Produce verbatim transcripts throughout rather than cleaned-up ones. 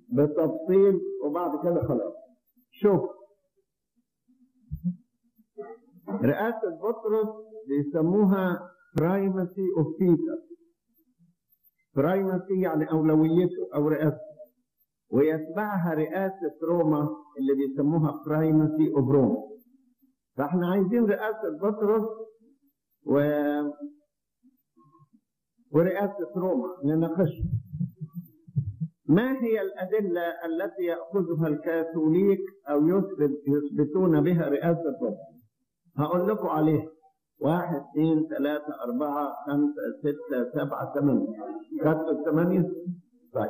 بتفصيل وبعد كده خلاص. شوف، رئاسة بطرس بيسموها primacy of Peter. primacy يعني أولويته أو رئاسته، ويتبعها رئاسة روما اللي بيسموها primacy of Rome. فاحنا عايزين رئاسة بطرس و... ورئاسة روما نناقشها. ما هي الأدلة التي يأخذها الكاثوليك أو يثبت يثبتون بها رئاسة بطرس؟ هقول لكم عليها: واحد اثنين ثلاثة أربعة خمسة ستة سبعة ثمانية. خدتوا الثمانية؟ طيب.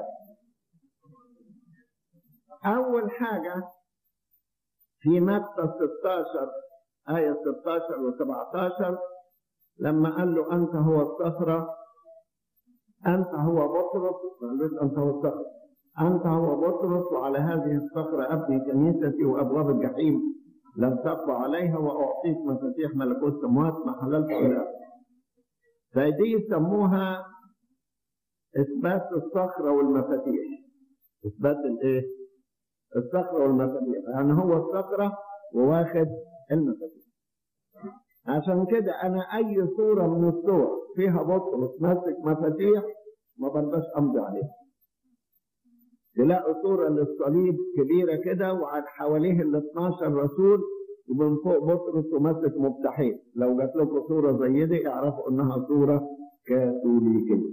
أول حاجة في متى ستة عشر آية ستة عشر و سبعة عشر لما قال له أنت هو الصخرة، أنت هو بطرس، أنت هو الصخرة، أنت هو بطرس وعلى هذه الصخرة أبني كنيستي وأبواب الجحيم لم تقوى عليها وأعطيك مفاتيح ملكوت السماوات ما حللت إلى. فدي يسموها إثبات الصخرة والمفاتيح. إثبات الإيه؟ الصخرة والمفاتيح، يعني هو الصخرة وواخد المفاتيح. عشان كده أنا أي صورة من الصور فيها بطرس ماسك مفاتيح ما برضاش أمضي عليها. تلاقوا صورة للصليب كبيرة كده وعلى حواليه ال اثناشر رسول ومن فوق بطرس وماسك مفتاحين. لو جات لكم صورة زي دي اعرفوا انها صورة كاثوليكية.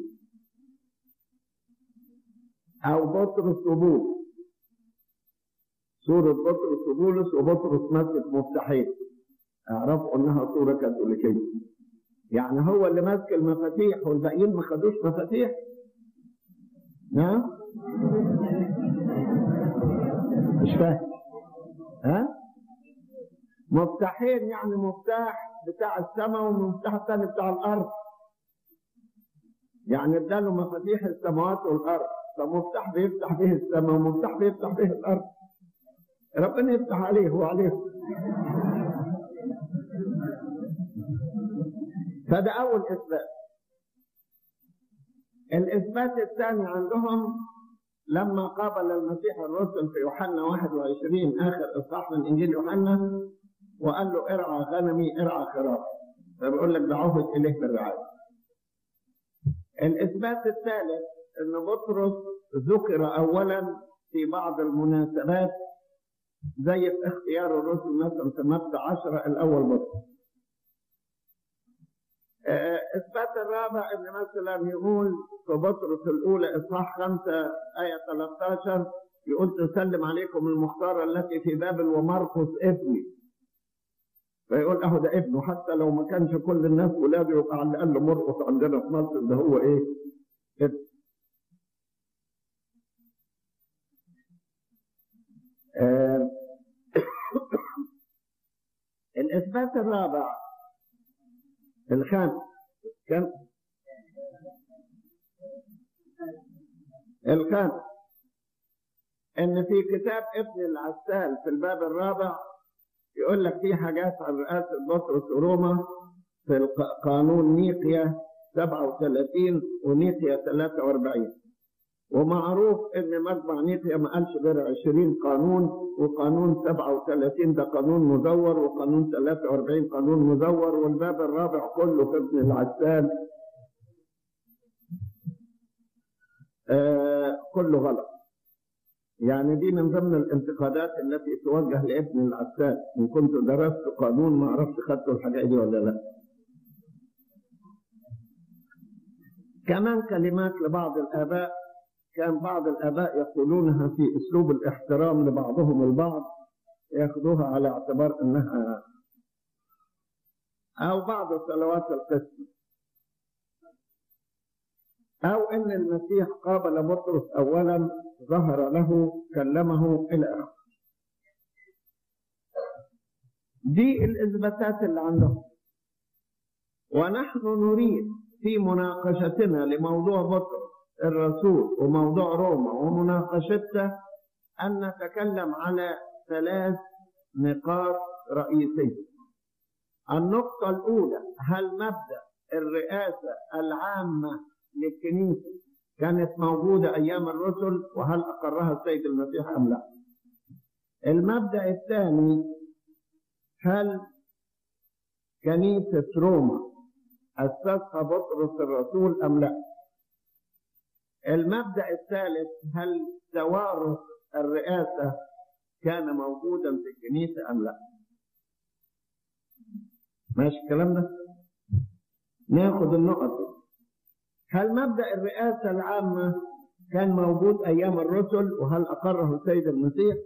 او بطرس وبولس، صورة بطرس وبولس وبطرس ماسك مفتاحين، اعرفوا انها صورة كاثوليكية. يعني هو اللي ماسك المفاتيح والباقيين ما خدوش مفاتيح. نعم؟ مش فاهم. ها؟ مفتاحين يعني مفتاح بتاع السماء والمفتاح الثاني بتاع الارض. يعني اداله مفاتيح السماوات والارض، فمفتاح بيفتح به السماء ومفتاح بيفتح به الارض. ربنا يفتح عليه وعليه. فده اول اثبات. الاثبات الثاني عندهم لما قابل المسيح الرسل في يوحنا واحد وعشرين آخر إصحاح من إنجيل يوحنا وقال له ارعى غنمي ارعى خرافي، فبيقول لك دعوه إليه بالرعاية. الإثبات الثالث أن بطرس ذكر أولا في بعض المناسبات زي في اختيار الرسل مثلا في متى عشرة الأول بطرس. إثبات الرابع أن مثلا يقول في بطرس الأولى إصحاح خمسة آية ثلاثة عشر يقول تسلم عليكم المختارة التي في بابل ومرقس ابني، فيقول أهو ده ابنه، حتى لو ما كانش كل الناس ولاده يبقى على الأقل مرقس عندنا في مصر ده هو إيه؟ ابن. آه الإثبات الرابع الخامس كم؟ الخامس ان في كتاب ابن العسال في الباب الرابع يقول لك في حاجات عن رئاسة بطرس وروما في قانون نيقيا سبعة وثلاثين ونيقيا ثلاثة وأربعين، ومعروف ان مجمع نيقيا ما قالش غير عشرين قانون، وقانون سبعة وثلاثين ده قانون مزور، وقانون ثلاثة وأربعين قانون مزور، والباب الرابع كله في ابن العسال آه كله غلط. يعني دي من ضمن الانتقادات التي توجه لابن العسال. ان كنت درست قانون ما عرفت خدتوا الحاجات دي ولا لا. كمان كلمات لبعض الآباء، كان بعض الآباء يقولونها في أسلوب الاحترام لبعضهم البعض، يأخذوها على اعتبار أنها أو بعض صلوات القسم، أو أن المسيح قابل بطرس أولا ظهر له كلمه إلى آخره. دي الإثباتات اللي عندهم. ونحن نريد في مناقشتنا لموضوع بطرس الرسول وموضوع روما ومناقشتها أن نتكلم على ثلاث نقاط رئيسية. النقطة الأولى، هل مبدأ الرئاسة العامة للكنيسة كانت موجودة أيام الرسل وهل أقرها السيد المسيح أم لا. المبدأ الثاني، هل كنيسة روما أسسها بطرس الرسول أم لا. المبدأ الثالث، هل توارث الرئاسة كان موجودا في الكنيسة أم لا. ماشي الكلام ده؟ ناخد النقط دي. هل مبدأ الرئاسة العامة كان موجود أيام الرسل وهل أقره السيد المسيح؟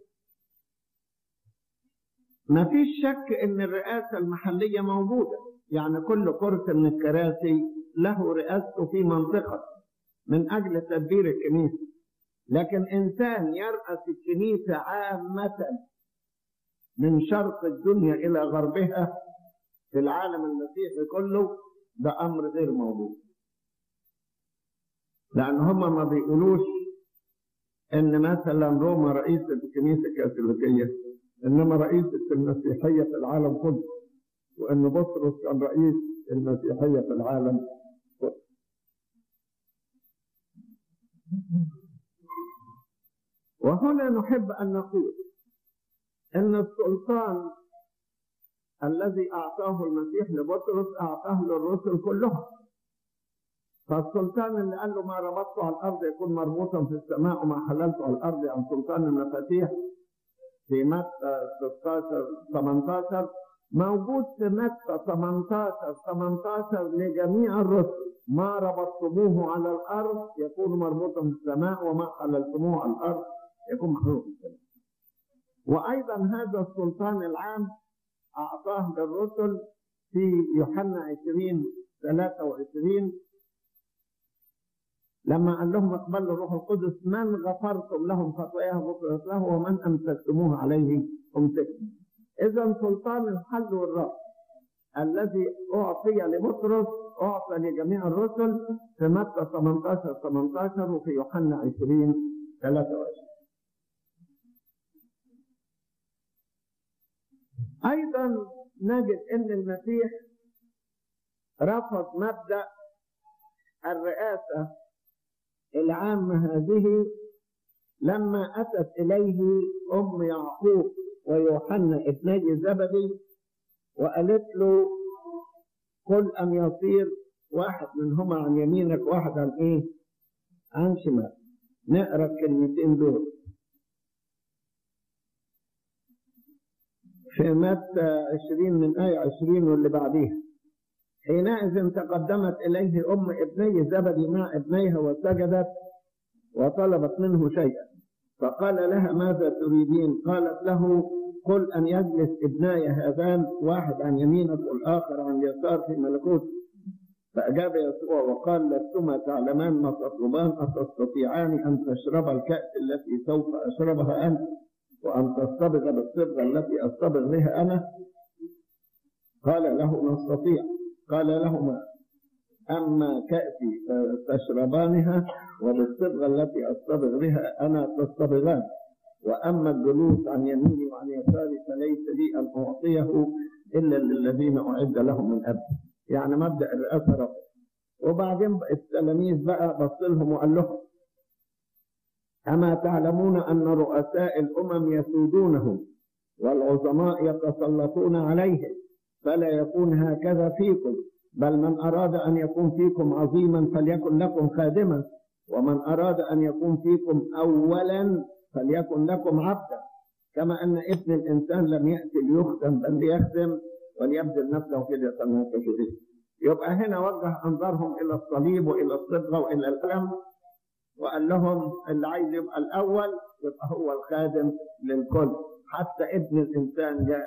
ما فيش شك إن الرئاسة المحلية موجودة، يعني كل كرسي من الكراسي له رئاسته في منطقة من أجل تدبير الكنيسة، لكن إنسان يرأس الكنيسة عامة من شرق الدنيا إلى غربها في العالم المسيحي كله، ده أمر غير موجود. لأن هم ما بيقولوش إن مثلا روما رئيسة الكنيسة الكاثوليكية، إنما رئيسة المسيحية في العالم كله، وإن بطرس كان رئيس المسيحية في العالم كله. وهنا نحب أن نقول إن السلطان الذي أعطاه المسيح لبطرس أعطاه للرسل كلهم. فالسلطان اللي قال له ما ربطته على الأرض يكون مربوطا في السماء وما حللته على الأرض، عن سلطان المفاتيح في متى ستة عشر ثمانية عشر، موجود في متى ثمانية عشر ثمانية عشر لجميع الرسل. ما ربطتموه على الأرض يكون مربوطا في السماء وما حللتموه على الأرض يكون محلول في السماء. وأيضا هذا السلطان العام أعطاه للرسل في يوحنا عشرين ثلاثة وعشرين لما قال لهم اقبلوا الروح القدس، من غفرتم لهم خطاياه غفرت له ومن أمسكتموه عليه أمسكتم. إذا سلطان الحل والرفع الذي أعطي لبطرس أعطى لجميع الرسل في متى ثمانية عشر ثمانية عشر وفي يوحنا عشرين ثلاثة وعشرين. أيضا نجد أن المسيح رفض مبدأ الرئاسة العامة هذه لما أتت إليه أم يعقوب ويوحنا ابني زبدي وقالت له قل أن يصير واحد منهما عن يمينك واحد عن إيه؟ عن شمال. نقرأ الكلمتين دول في متى عشرين من آية عشرين واللي بعديها. حينئذ تقدمت إليه أم ابني زبدي مع ابنيها وسجدت وطلبت منه شيئا، فقال لها ماذا تريدين؟ قالت له قل أن يجلس ابناي هذان واحد عن يمينك والآخر عن يسار في ملكوت. فأجاب يسوع وقال لستما تعلمان ما تطلبان، أتستطيعان أن تشرب الكأس التي سوف أشربها أنت وأن تصطبغ بالصبغة التي أصطبغ بها أنا؟ قال له نستطيع. قال لهما أما كأسي تشربانها وبالصبغة التي أصطبغ بها أنا تصطبغان، وأما الجلوس عن يميني وعن يساري فليس لي أن أعطيه إلا للذين أعد لهم من قبل. يعني مبدأ الرئاسة رفض. وبعدين التلاميذ بقى بص لهم وقال لهم أما تعلمون أن رؤساء الأمم يسودونهم والعظماء يتسلطون عليهم، فلا يكون هكذا فيكم، بل من أراد أن يكون فيكم عظيما فليكن لكم خادما، ومن أراد أن يكون فيكم أولا فليكن لكم عبدا، كما أن ابن الإنسان لم يأتي ليخدم بل ليخدم وليبذل نفسه فدية عن كثيرين. يبقى هنا وجه أنظارهم إلى الصليب وإلى الصبغة وإلى الألم، وقال لهم اللي عايز يبقى الأول يبقى هو الخادم للكل، حتى ابن الإنسان جاء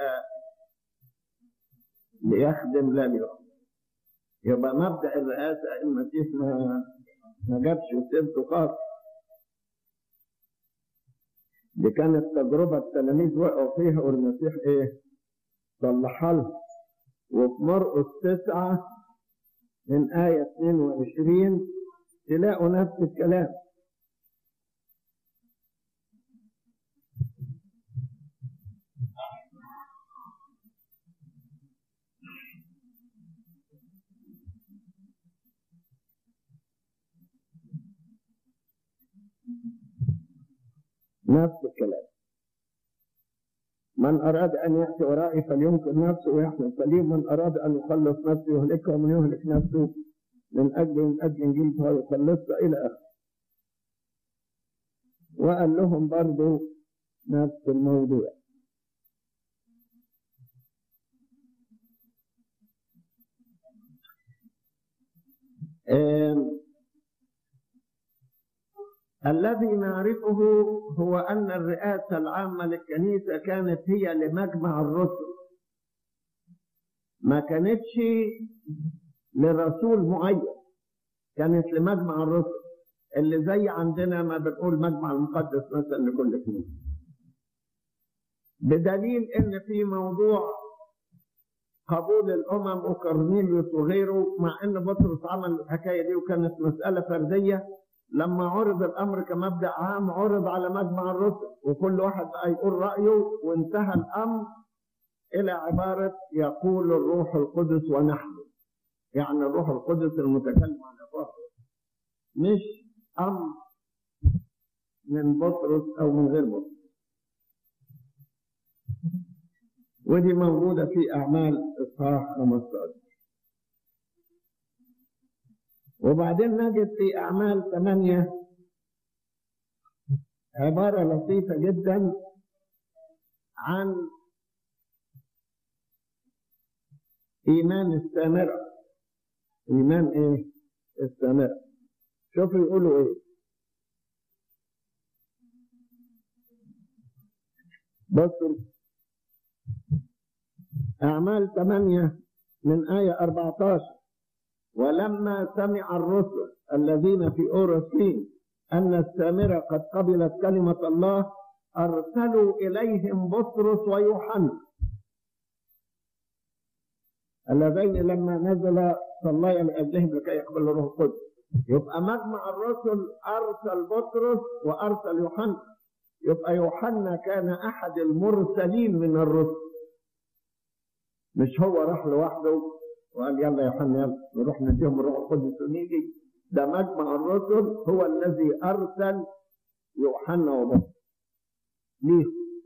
ليخدم لا ليخدم. يبقى مبدأ الرئاسة المسيح ما ما جابش سيرته خالص. دي كانت تجربة التلاميذ وقعوا فيها والمسيح إيه؟ صلحها لهم. وفي مرقس تسعة من آية اثنين وعشرين تلاقوا نفس الكلام. نفس الكلام. من أراد أن يأتي ورائي فلينكر نفسه ويحمل صليب، من أراد أن يخلص نفسه يهلكها، ومن يهلك نفسه من أجل من أجل إنجيل فهو يخلصها إلى آخره. وقال لهم برضو نفس الموضوع. الذي نعرفه هو أن الرئاسة العامة للكنيسة كانت هي لمجمع الرسل، ما كانتش لرسول معين، كانت لمجمع الرسل، اللي زي عندنا ما بنقول مجمع المقدس مثلا لكل كنيسة. بدليل ان في موضوع قبول الامم وكورنيليوس وغيره، مع ان بطرس عمل الحكايه دي وكانت مساله فرديه، لما عرض الامر كمبدا عام عرض على مجمع الرسل، وكل واحد بقى يقول رايه، وانتهى الامر الى عباره يقول الروح القدس ونحن، يعني الروح القدس المتكلم عن الروح، مش امر من بطرس او من غير بطرس. ودي موجوده في اعمال اصحاح خمسة عشر. وبعدين نجد في أعمال ثمانية عبارة لطيفة جدا عن إيمان السامرة. إيمان إيه؟ السامرة. شوفوا يقولوا إيه. بصوا أعمال ثمانية من آية أربعة عشر: ولما سمع الرسل الذين في أورشليم أن السامرة قد قبلت كلمة الله أرسلوا إليهم بطرس ويوحنا اللذين لما نزل صليا لأجلهم لكي يقبلوا الروح القدس. يبقى مجمع الرسل أرسل بطرس وأرسل يوحنا، يبقى يوحنا كان أحد المرسلين من الرسل، مش هو راح لوحده وقال يلا يا يوحنا يلا نروح نديهم الروح القدس ونيجي. ده مجمع الرسل هو الذي أرسل يوحنا وبطرس ليه.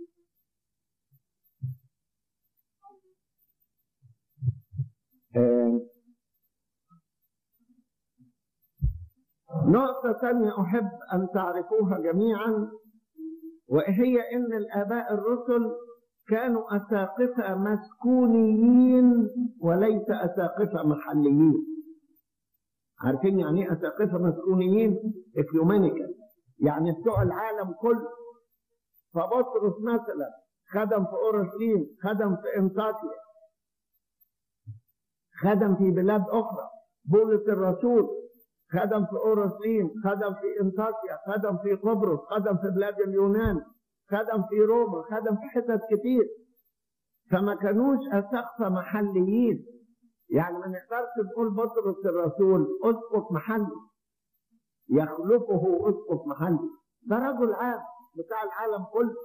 آه. نقطة ثانية أحب أن تعرفوها جميعا، وهي أن الآباء الرسل كانوا أساقفة مسكونيين وليس أساقفة محليين. عارفين يعني ايه أساقفة مسكونيين؟ إكلومينيكال، يعني بتوع العالم كله. فبطرس مثلا خدم في أورشليم، خدم في انطاكيا، خدم في بلاد أخرى. بولس الرسول خدم في أورشليم، خدم في انطاكيا، خدم في قبرص، خدم في بلاد اليونان، خدم في روما، خدم في حتت كتير. فما كانوش أساقفة محليين. يعني ما نقدرش نقول بطرس الرسول أسقف محلي يخلفه أسقف محلي، ده رجل عام بتاع العالم كله.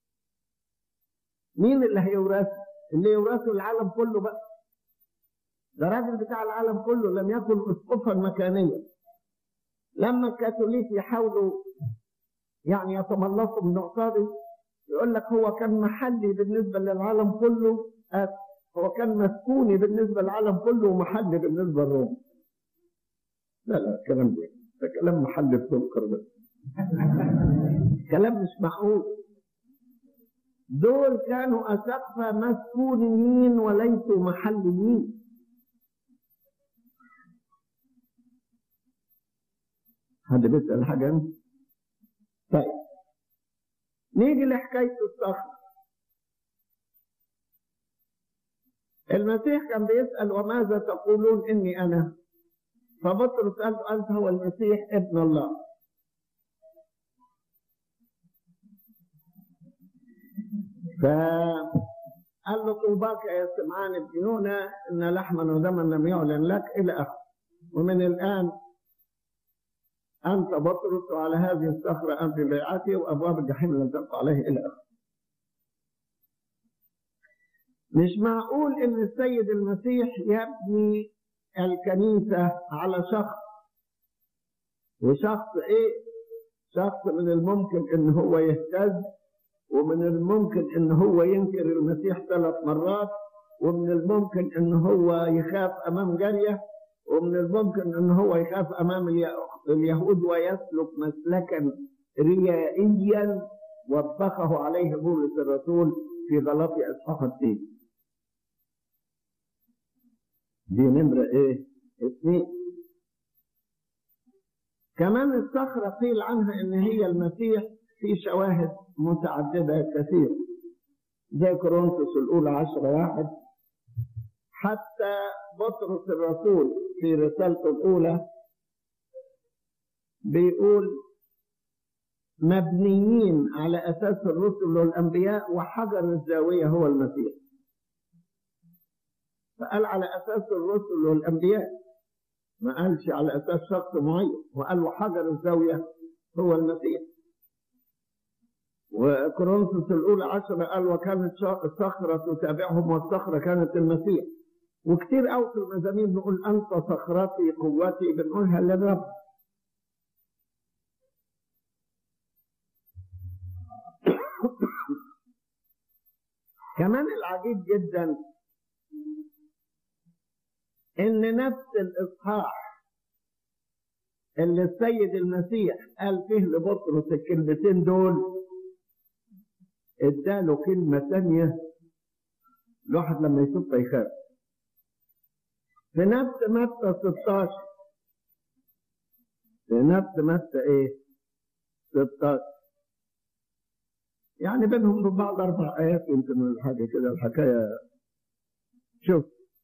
مين اللي هيورثه؟ اللي يورثه العالم كله بقى. ده راجل بتاع العالم كله، لم يكن أسقفا مكانيا. لما الكاثوليك يحاولوا يعني يتملصوا من النقطة دي، يقول لك هو كان محلي بالنسبة للعالم كله، هو كان مسكوني بالنسبة للعالم كله ومحلي بالنسبة لروما. لا لا الكلام ده ده كلام محلي بسكر بس. كلام مش معقول. دول كانوا أساقفة مسكونيين وليسوا محليين. حد بيسأل حاجة انت؟ طيب نيجي لحكاية الصخر. المسيح كان بيسأل وماذا تقولون إني أنا؟ فبطرس قال له أنت هو المسيح ابن الله. فقال له طوباك يا سمعان ابن يونا إن لحما ودما لم يعلن لك إلى آخره. ومن الآن أنت بطرس وعلى هذه الصخرة أنت بيعتي وأبواب الجحيم لن تبقى عليه إلى آخره. مش معقول إن السيد المسيح يبني الكنيسة على شخص، وشخص إيه؟ شخص من الممكن ان هو يهتز، ومن الممكن ان هو ينكر المسيح ثلاث مرات، ومن الممكن ان هو يخاف امام جارية، ومن الممكن ان هو يخاف امام اليهود ويسلك مسلكا ريائيا وبخه عليه بولس الرسول في غلاطي اصحاح اثنين. دي نمرة ايه؟ اثنين. كمان الصخرة قيل عنها ان هي المسيح في شواهد متعددة كثيرة، زي كورنثوس الاولى عشرة واحد. حتى بطرس الرسول في رسالته الاولى بيقول مبنيين على اساس الرسل والانبياء وحجر الزاوية هو المسيح. فقال على اساس الرسل والانبياء، ما قالش على اساس شخص معين، وقال وحجر الزاوية هو المسيح. وكورنثوس الاولى عشرة قال وكانت الصخرة تتابعهم والصخرة كانت المسيح. وكتير قوي في المزامير نقول انت صخرتي قوتي، بنقولها للرب. كمان العجيب جدا ان نفس الاصحاح اللي السيد المسيح قال فيه لبطرس الكلمتين دول اداله كلمة ثانية الواحد لما يشوف يخاف. في نفس متى ستاشر، في نفس متى ايه؟ ستاشر، يعني بينهم وبين بعض اربع ايات يمكن الحاجة كده الحكاية. شوف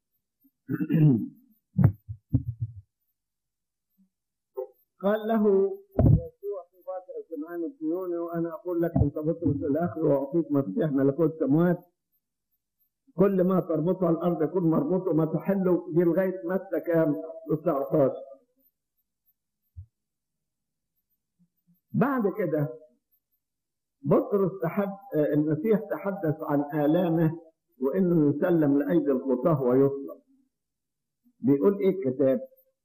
قال له يسوع في باطل سمعان الديون وانا اقول لك انت بطرس الاخر واعطيك مفتاح ملكوت السماوات، كل ما تربطه على الارض يكون مربوط وما تحله. دي لغايه متى كام؟ تسعتاشر. بعد كده بطرس تحد... المسيح تحدث عن آلامه وانه يسلم لايدي الخطاه ويصلب. بيقول ايه الكتاب؟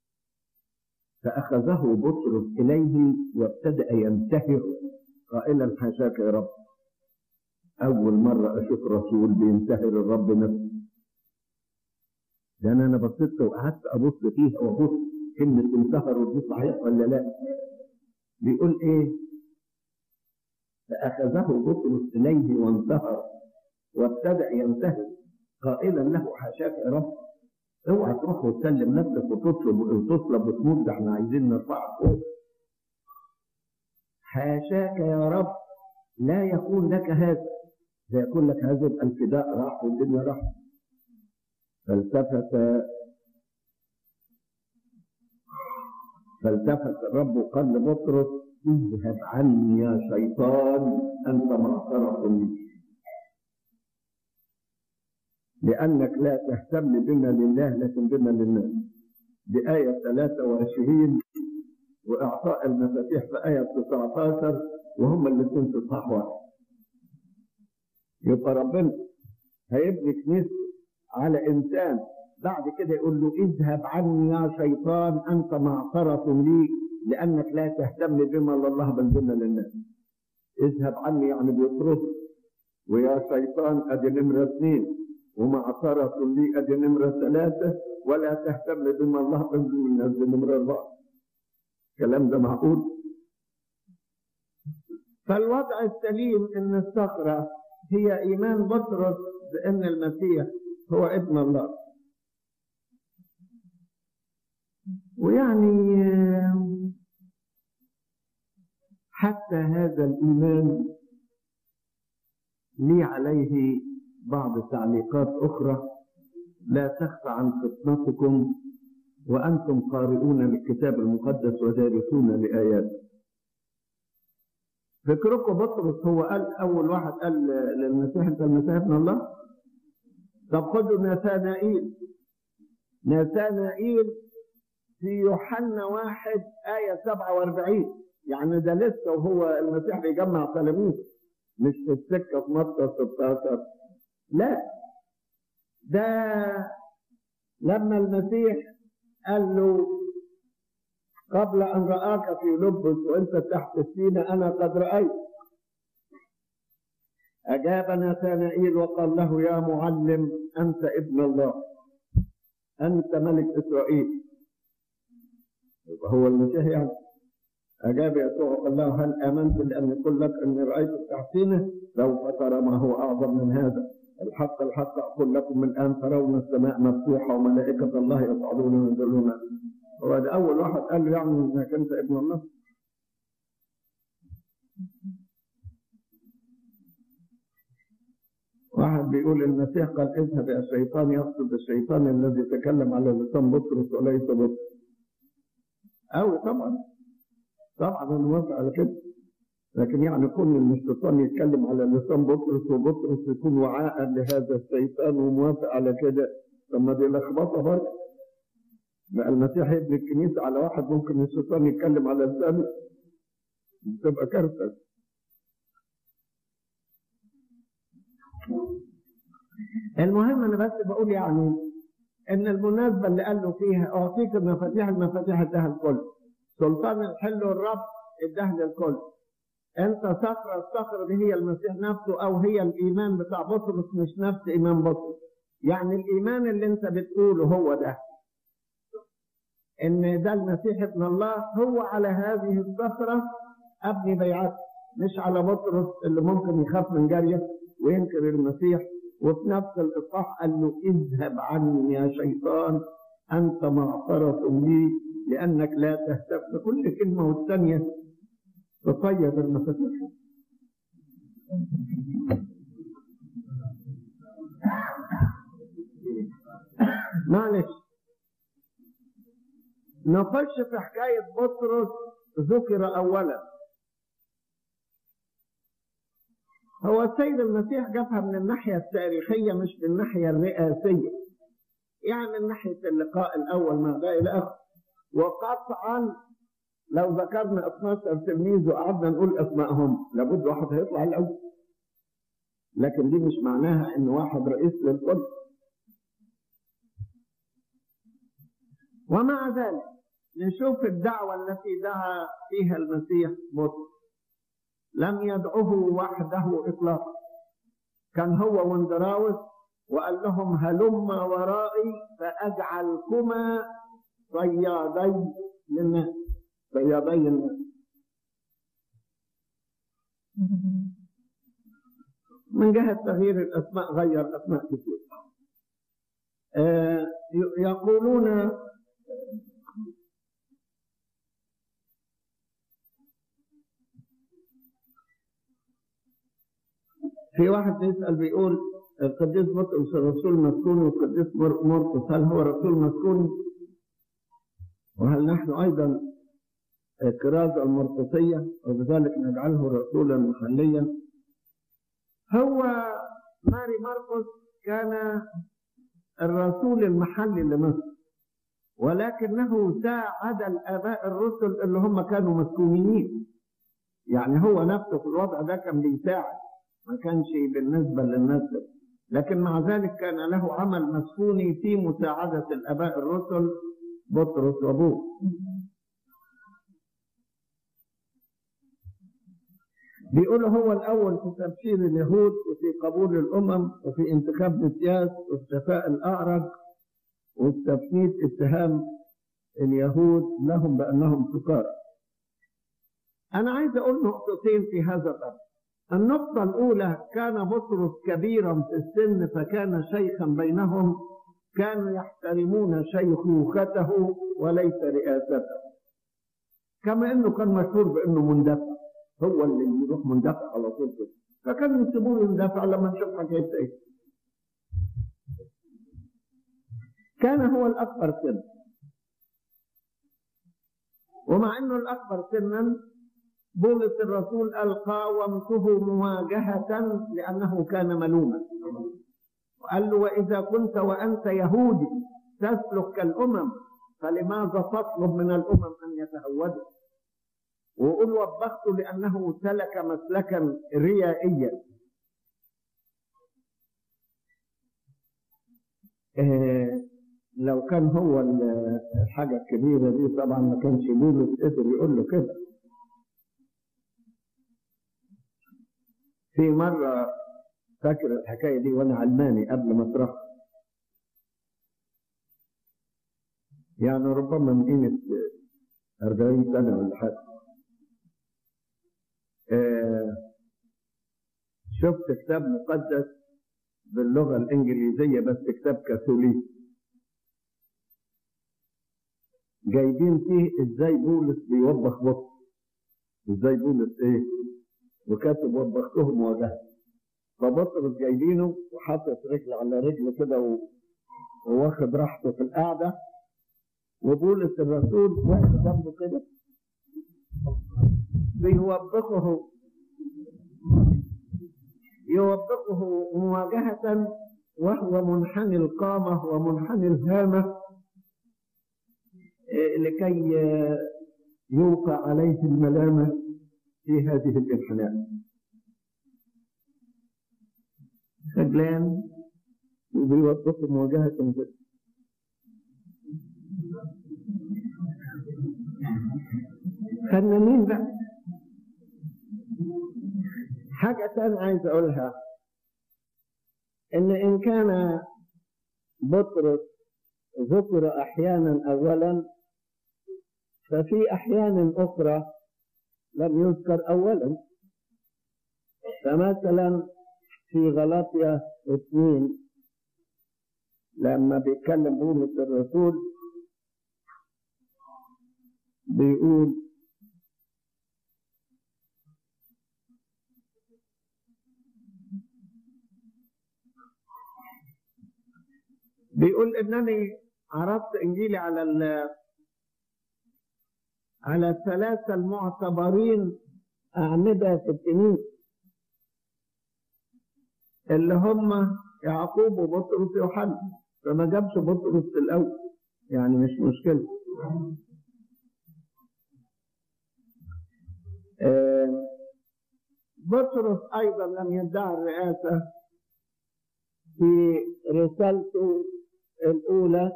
فاخذه بطرس اليه وابتدأ ينتهر قائلا حاشاك يا رب. اول مرة اشوف رسول بينتهر الرب نفسه. لان انا بصيت وقعدت ابص فيها وابص كلمة انتهر ودي صحيح ولا لا. بيقول ايه؟ فاخذه بطرس اليه وانتهر وابتدأ ينتهر قائلا له حاشاك يا رب. اوعى تروح وتسلم نفسك وتطلب وتصلب وتموت، ده احنا عايزين نرفعك فوق. حاشاك يا رب، لا يكون لك هذا. لا يكون لك هذا يبقى الفداء راح والدنيا راح. فالتفت فالتفت الرب وقال لبطرس اذهب عني يا شيطان انت معصرة لي، لأنك لا تهتم بنا لله لكن بنا للناس. دي آية ثلاثة وعشرين، وإعطاء المفاتيح في آية تسعتاشر، وهم الاثنين في إصحاح واحد. يبقى ربنا هيبني كنيسة على إنسان، بعد كده يقول له اذهب عني يا شيطان أنت معصرة لي لأنك لا تهتم بما لله بل بنا للناس. اذهب عني يعني بيطرد، ويا شيطان أدي نمرة اثنين، ومعصرة لي أدي نمرة ثلاثة، ولا تهتم بما الله بل بالناس نمرة أربعة. الكلام ده معقول؟ فالوضع السليم ان الصخرة هي ايمان بطرس بان المسيح هو ابن الله. ويعني حتى هذا الايمان لي عليه بعض تعليقات اخرى لا تخفى عن فطنتكم وانتم قارئون للكتاب المقدس ودارسون لاياته. فكركم بطرس هو قال اول واحد قال للمسيح انت المسيح ابن الله؟ طب خدوا ناثانائيل. ناثانائيل في يوحنا واحد آية سبعة وأربعين، يعني ده لسه وهو المسيح بيجمع تلاميذه، مش في السكة في متى ستاشر. لا، ده لما المسيح قال له قبل أن رآك في لبس وأنت تحت السين أنا قد رأيت. أجاب نتانائيل وقال له يا معلم أنت ابن الله أنت ملك إسرائيل. هو المسيح يعني. أجاب يسوع وقال له هل آمنت لأن يقول لك أني رأيت تحسينه؟ سوف ترى ما هو أعظم من هذا. الحق الحق أقول لكم من الآن ترون السماء مفتوحة وملائكة الله يصعدون وينزلون. هو ده أول واحد قال له يعني إنك أنت ابن الله. واحد بيقول المسيح قال اذهب يا شيطان، يقصد الشيطان الذي تكلم على لسان بطرس وليس بطرس. أو طبعا طبعا أنا موافق على كده، لكن يعني كون إن الشيطان يتكلم على لسان بطرس وبطرس يكون وعاء لهذا الشيطان وموافق على كده، طب ما دي لخبطة برضه. بقى المسيح يبني الكنيسة على واحد ممكن الشيطان يتكلم على لسانه، تبقى كارثة. المهم أنا بس بقول يعني إن المناسبة اللي قال له فيها أعطيك المفاتيح المفاتيح اداها الكل، سلطان الحل والرب اداها للكل. أنت صخرة، الصخرة دي هي المسيح نفسه أو هي الإيمان بتاع بطرس مش نفس إيمان بطرس. يعني الإيمان اللي أنت بتقوله هو ده، إن ده المسيح ابن الله، هو على هذه الصخرة أبني بيعته، مش على بطرس اللي ممكن يخاف من جارية وينكر المسيح. وفي نفس الإصحاح قال له اذهب عني يا شيطان أنت معصرة لي لأنك لا تهتف. بكل كلمة والثانية تصيد المفاتيح. معلش نخش في حكاية بطرس. ذكر أولا هو السيد المسيح جابها من الناحية التاريخية مش من الناحية الرئاسية، يعني من ناحية اللقاء الأول مع ده إلى آخره. وقطعا لو ذكرنا اثناشر تلميذ وقعدنا نقول أسمائهم لابد واحد هيطلع الأول، لكن دي مش معناها إن واحد رئيس للكل. ومع ذلك نشوف الدعوة التي دعا فيها المسيح بطرس. لم يدعوه وحده إطلاقا، كان هو واندراوس وقال لهم هلما ورائي فأجعلكما صيادي للناس، صيادي الناس. من جهة تغيير الأسماء غير أسماء كثير. آه يقولون في واحد يسأل بيقول القديس بطرس الرسول مسكوني والقديس مرقس هل هو رسول مسكوني؟ وهل نحن أيضا كرازة المرقسية وبذلك نجعله رسولا محليا؟ هو ماري مرقس كان الرسول المحلي لمصر، ولكنه ساعد الآباء الرسل اللي هم كانوا مسكونيين. يعني هو نفسه في الوضع ده كان بيساعد، ما كانش بالنسبة للناس، لكن مع ذلك كان له عمل مسكوني في مساعدة الآباء الرسل بطرس وابوه. بيقول هو الأول في تبشير اليهود وفي قبول الأمم وفي انتخاب مسياس وفي شفاء الأعرج وفي تفنيد اتهام اليهود لهم بأنهم سكارى. أنا عايز أقول نقطتين في هذا الأمر. النقطة الأولى كان بطرس كبيرا في السن فكان شيخا بينهم، كانوا يحترمون شيخوخته وليس رئاسته، كما أنه كان مشهور بأنه مندفع، هو اللي يروح مندفع على طول كده، فكانوا يسيبوه يندفع لما نشوف حكاية إيه. كان هو الأكبر سنا، ومع أنه الأكبر سنا بولس الرسول قال قاومته مواجهة لأنه كان ملوما، وقال له وإذا كنت وأنت يهودي تسلك كالأمم فلماذا تطلب من الأمم أن يتهودوا؟ وقل وبخته لأنه سلك مسلكا ريائيا. لو كان هو الحاجة الكبيرة دي طبعا ما كانش بولس قدر يقول له كده. في مرة فاكر الحكاية دي وأنا علماني قبل ما أطرحها، يعني ربما من قيمة أربعين سنة ولا حاجة. آه شفت كتاب مقدس باللغة الإنجليزية بس كتاب كاثوليكي، جايبين فيه إزاي بولس بيوبخ بطرس، إزاي بولس إيه، وكاتب وبختهم وجهه. فبطرس جايبينه وحاطط رجل على رجل كده وواخد راحته في القعدة، وبولس الرسول واقف جنبه كده بيوبخه يوبخه مواجهة وهو منحني القامة ومنحني الهامة لكي يوقع عليه الملامة في هذه الانحناء. خجلان وبيوبخه مواجهة كده. فنانين بقى. حاجة تانية عايز أقولها، إن إن كان بطرس ذكر أحيانا أولا، ففي أحيان أخرى لم يذكر أولا. فمثلا في غلاطيا اثنين لما بيتكلم بولس الرسول بيقول بيقول إنني عرضت إنجيلي على ال على الثلاثة المعتبرين أعمدة في الكنيسة اللي هم يعقوب وبطرس ويوحنا، فما جابش بطرس في الأول، يعني مش مشكلة. بطرس أيضا لم يدعي الرئاسة في رسالته الأولى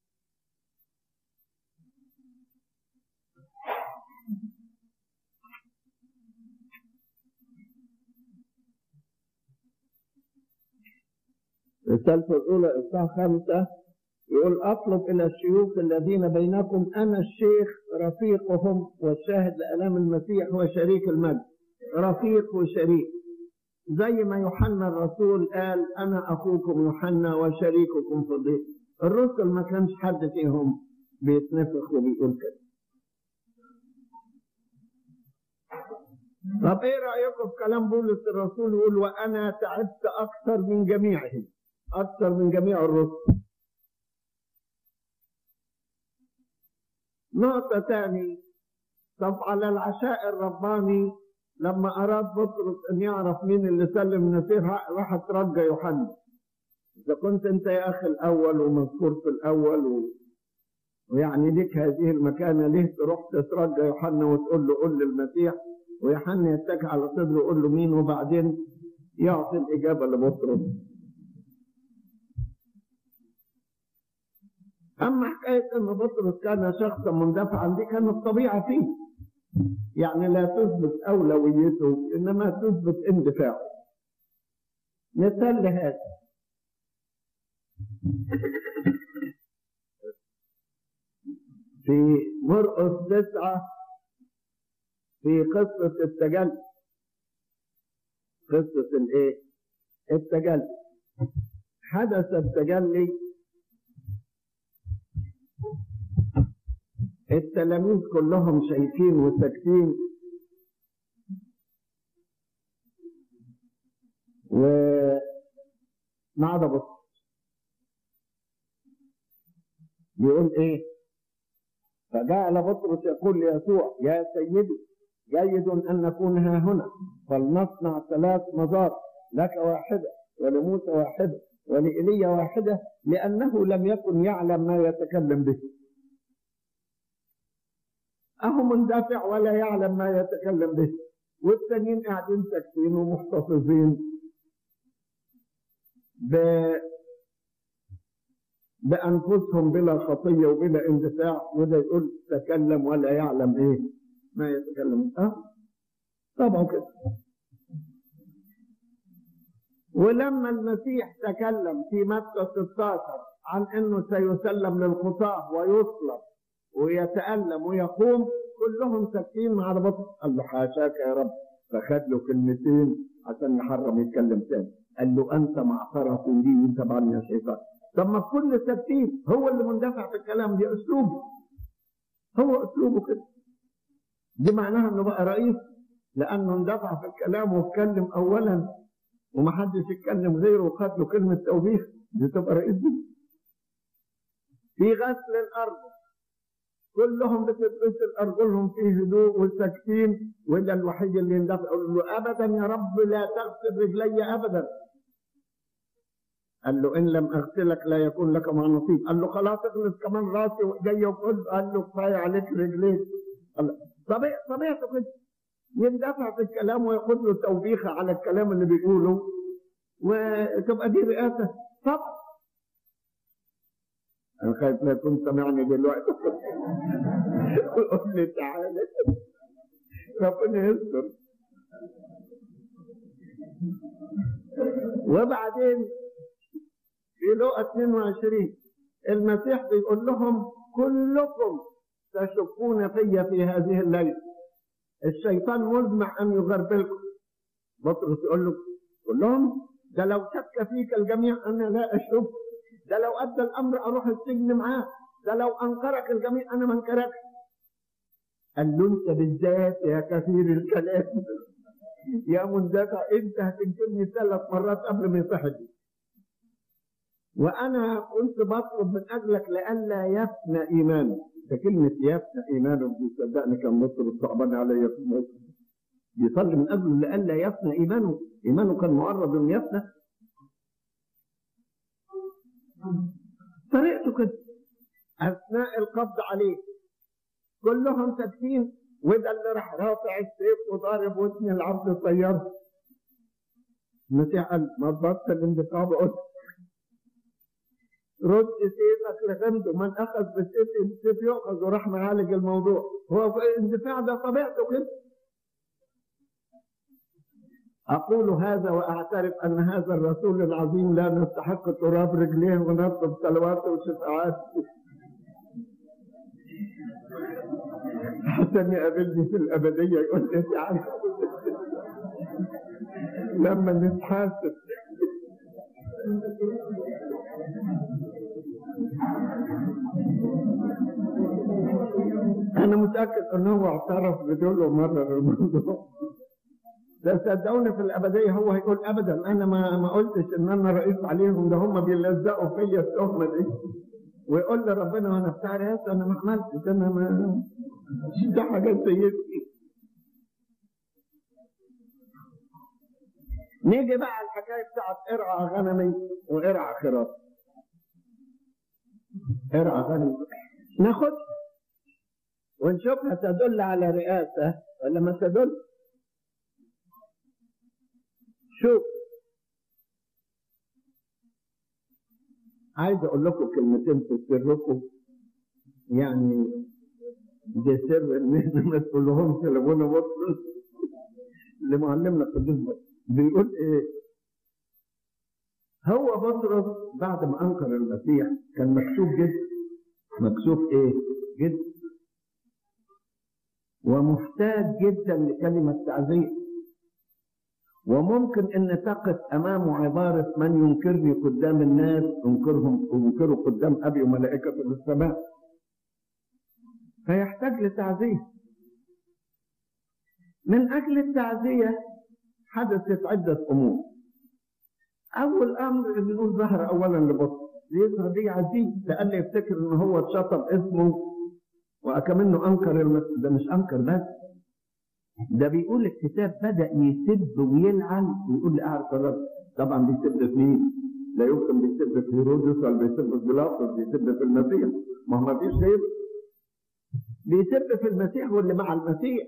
رسالته الأولى إصحاح خمسة يقول: أطلب إلى الشيوخ الذين بينكم أنا الشيخ رفيقهم والشاهد لآلام المسيح وشريك المجد. رفيق وشريك، زي ما يوحنا الرسول قال: أنا أخوكم يوحنا وشريككم في الضيق. الرسل ما كانش حد فيهم بيتنفخ وبيقول كده. طب إيه رأيكم في كلام بولس الرسول يقول: وأنا تعبت أكثر من جميعهم، أكثر من جميع الرسل. نقطة تاني، طب على العشاء الرباني لما أراد بطرس أن يعرف مين اللي سلم المسيح راح ترجى يوحنا. إذا كنت أنت يا أخي الأول ومذكور في الأول و... ويعني لك هذه المكانة، ليه تروح تترجى يوحنا وتقول له قل للمسيح، ويوحنا يتكئ على صدره ويقول له مين، وبعدين يعطي الإجابة لبطرس. أما حكاية أن بطرس كان شخصا مندفعا دي كانت طبيعة فيه، يعني لا تثبت أولويته إنما تثبت اندفاعه. مثال لهذا في مرقس تسعة في قصة التجلي، قصة الايه؟ التجلي. حدث التجلي، التلاميذ كلهم شايفين وساكتين، وما عدا بطرس. بيقول ايه؟ فجعل بطرس يقول ليسوع: يا سيدي، جيد ان نكون ها هنا، فلنصنع ثلاث مزار، لك واحده ولموسى واحده ولإيليا واحده، لانه لم يكن يعلم ما يتكلم به. اهو مندفع ولا يعلم ما يتكلم به، والتانيين قاعدين ساكتين ومحتفظين ب... بأنفسهم بلا خطية وبلا اندفاع، وده يقول تكلم ولا يعلم ايه ما يتكلم. اه طبعا كده. ولما المسيح تكلم في متى ستة عشر عن انه سيسلم للخطاة ويصلب ويتألم ويقوم، كلهم ساكتين مع ربطه. قال له حاشاك يا رب، فخد له كلمتين عشان يحرم يتكلم تاني. قال له انت معترف لي وانت بعد يا شيطان. طب ما كل ساكتين، هو اللي مندفع في الكلام، دي اسلوبه، هو اسلوبه كده. دي معناها انه بقى رئيس، لانه اندفع في الكلام واتكلم اولا ومحدش يتكلم غيره وخد له كلمه توبيخ، دي تبقى رئيس دي. في غسل الارض كلهم بتتغسل ارجلهم في هدوء وساكتين، وده الوحيد اللي يندفع يقول له ابدا يا رب لا تغسل رجلي ابدا. قال له ان لم اغسلك لا يكون لك مع نصيب. قال له خلاص اغسل كمان راسي وايدي وكل. قال له كفايه عليك رجليك. طبيعي طبيعته كده، يندفع في الكلام وياخد له توبيخه على الكلام اللي بيقوله، وتبقى دي رئاسه. طبعا انا خايف لا يكون سمعني دلوقتي ويقول لي تعالى، ربنا يستر. وبعدين في لقا اثنين وعشرين المسيح بيقول لهم كلكم تشكون في في هذه الليله، الشيطان مزمع ان يغربلكم. بطرس يقول له كلهم؟ ده لو شك فيك الجميع انا لا اشك، ده لو ادى الامر اروح السجن معاه، ده لو انكرك الجميع انا ما انكركش. قال له انت بالذات يا كثير الكلام يا مندفع، انت هتنكرني ثلاث مرات قبل ما يصحدي، وانا كنت بطلب من اجلك لئلا يفنى ايمانك. ده كلمه يفنى ايمانك دي صدقني كان بطرس صعبان عليا في الموضوع. بيصلي من اجله لئلا يفنى ايمانه، ايمانه كان معرض انه يفنى. طريقته كده اثناء القبض عليه كلهم ساكتين، وده اللي راح رافع السيف وضارب ودن العبد الطيار. المسيح قال ما تبطل الاندفاع، بقول رد سيفك لغمده، من اخذ بالسيف السيف يؤخذ، وراح معالج الموضوع. هو الاندفاع ده طبيعته كده. اقول هذا واعترف ان هذا الرسول العظيم لا نستحق تراب رجليه ونطلب صلواته وشفاعاته حتى يقابلني في الابديه يقول لي تعالى لما نتحاسب. انا متاكد انه هو اعترف بدول ومرر الموضوع ده. صدقوني في الابديه هو هيقول ابدا انا ما ما قلتش ان انا رئيس عليهم، ده هم بيلزقوا فيا التهمه دي، ويقول لربنا وانا بتاع رئاسه انا ما عملتش، انا ما ده حاجات سيئه. نيجي بقى على الحكايه بتاعت ارعى غنمي وارعى خراف. ارعى غنمي ناخد ونشوفها تدل على رئاسه ولا ما تدل. شوف عايز اقول لكم كلمتين في سركم، يعني ده سر ان احنا ما تقولهمش لابونا بطرس لمعلمنا القديس بطرس. بيقول ايه؟ هو بطرس بعد ما انكر المسيح كان مكسوف جدا، مكسوف ايه؟ جدا، ومحتاج جدا لكلمه تعزيه. وممكن ان تقف امامه عباره من ينكرني قدام الناس انكرهم انكره قدام ابي وملائكته في السماء، فيحتاج لتعزيه. من اجل التعزيه حدثت عده امور. اول امر بنقول ظهر اولا لبطرس، يظهر دي عزيز لان يفتكر ان هو اتشطب اسمه وكمنه انكر المسيح. ده مش انكر بس، ده بيقول الكتاب بدأ يسب ويلعن ويقول لي اعرف الرب. طبعا بيسب في مين؟ لا يمكن بيسب في هيرودس ولا بيسب في بيلاطس، بيسب في المسيح. ما هو ما فيش غيره. بيسب في المسيح واللي مع المسيح.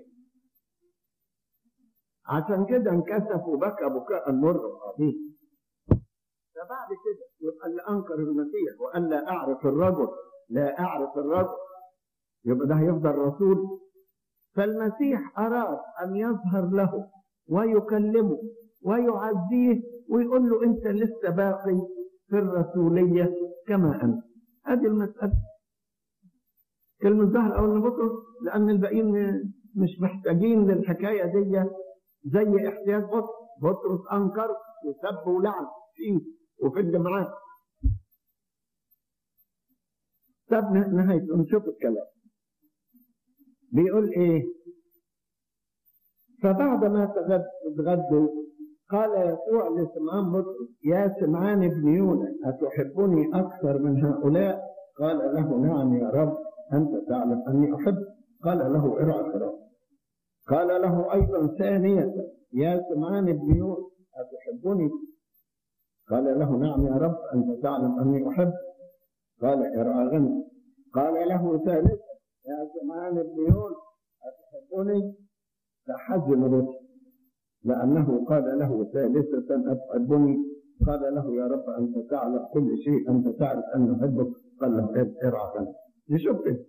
عشان كده انكسف وبكى بكاء مر. طب فبعد كده يبقى اللي أنكر المسيح وقال لا أعرف الرجل لا أعرف الرجل يبقى ده هيفضل رسول. فالمسيح أراد أن يظهر له ويكلمه ويعزيه ويقول له أنت لسه باقي في الرسولية كما أنت. هذه المسألة. كلمة ظهر أول بطرس لأن الباقيين مش محتاجين للحكاية دي زي احتياج بطرس. بطرس أنكر وسب ولعن فيه وفي اللي معاه. طب نهاية نشوف الكلام بيقول إيه. فبعد ما تغدوا قال يسوع لسمعان بطرس يا سمعان ابن يونا أتحبني أكثر من هؤلاء؟ قال له نعم يا رب أنت تعلم أني أحب. قال له ارعى خرافي. قال له أيضا ثانية يا سمعان ابن يونا أتحبني؟ قال له نعم يا رب أنت تعلم أني أحب. قال ارعى غنم. قال له ثالثا يا سمعان ابن يونا أتحبني؟ فحزن بطرس لأنه قال له ثالثة أتحبني؟ قال له يا رب أنت تعلم كل شيء أنت تعرف أن أحبك. قال له ارعى غنم. نشوف كده.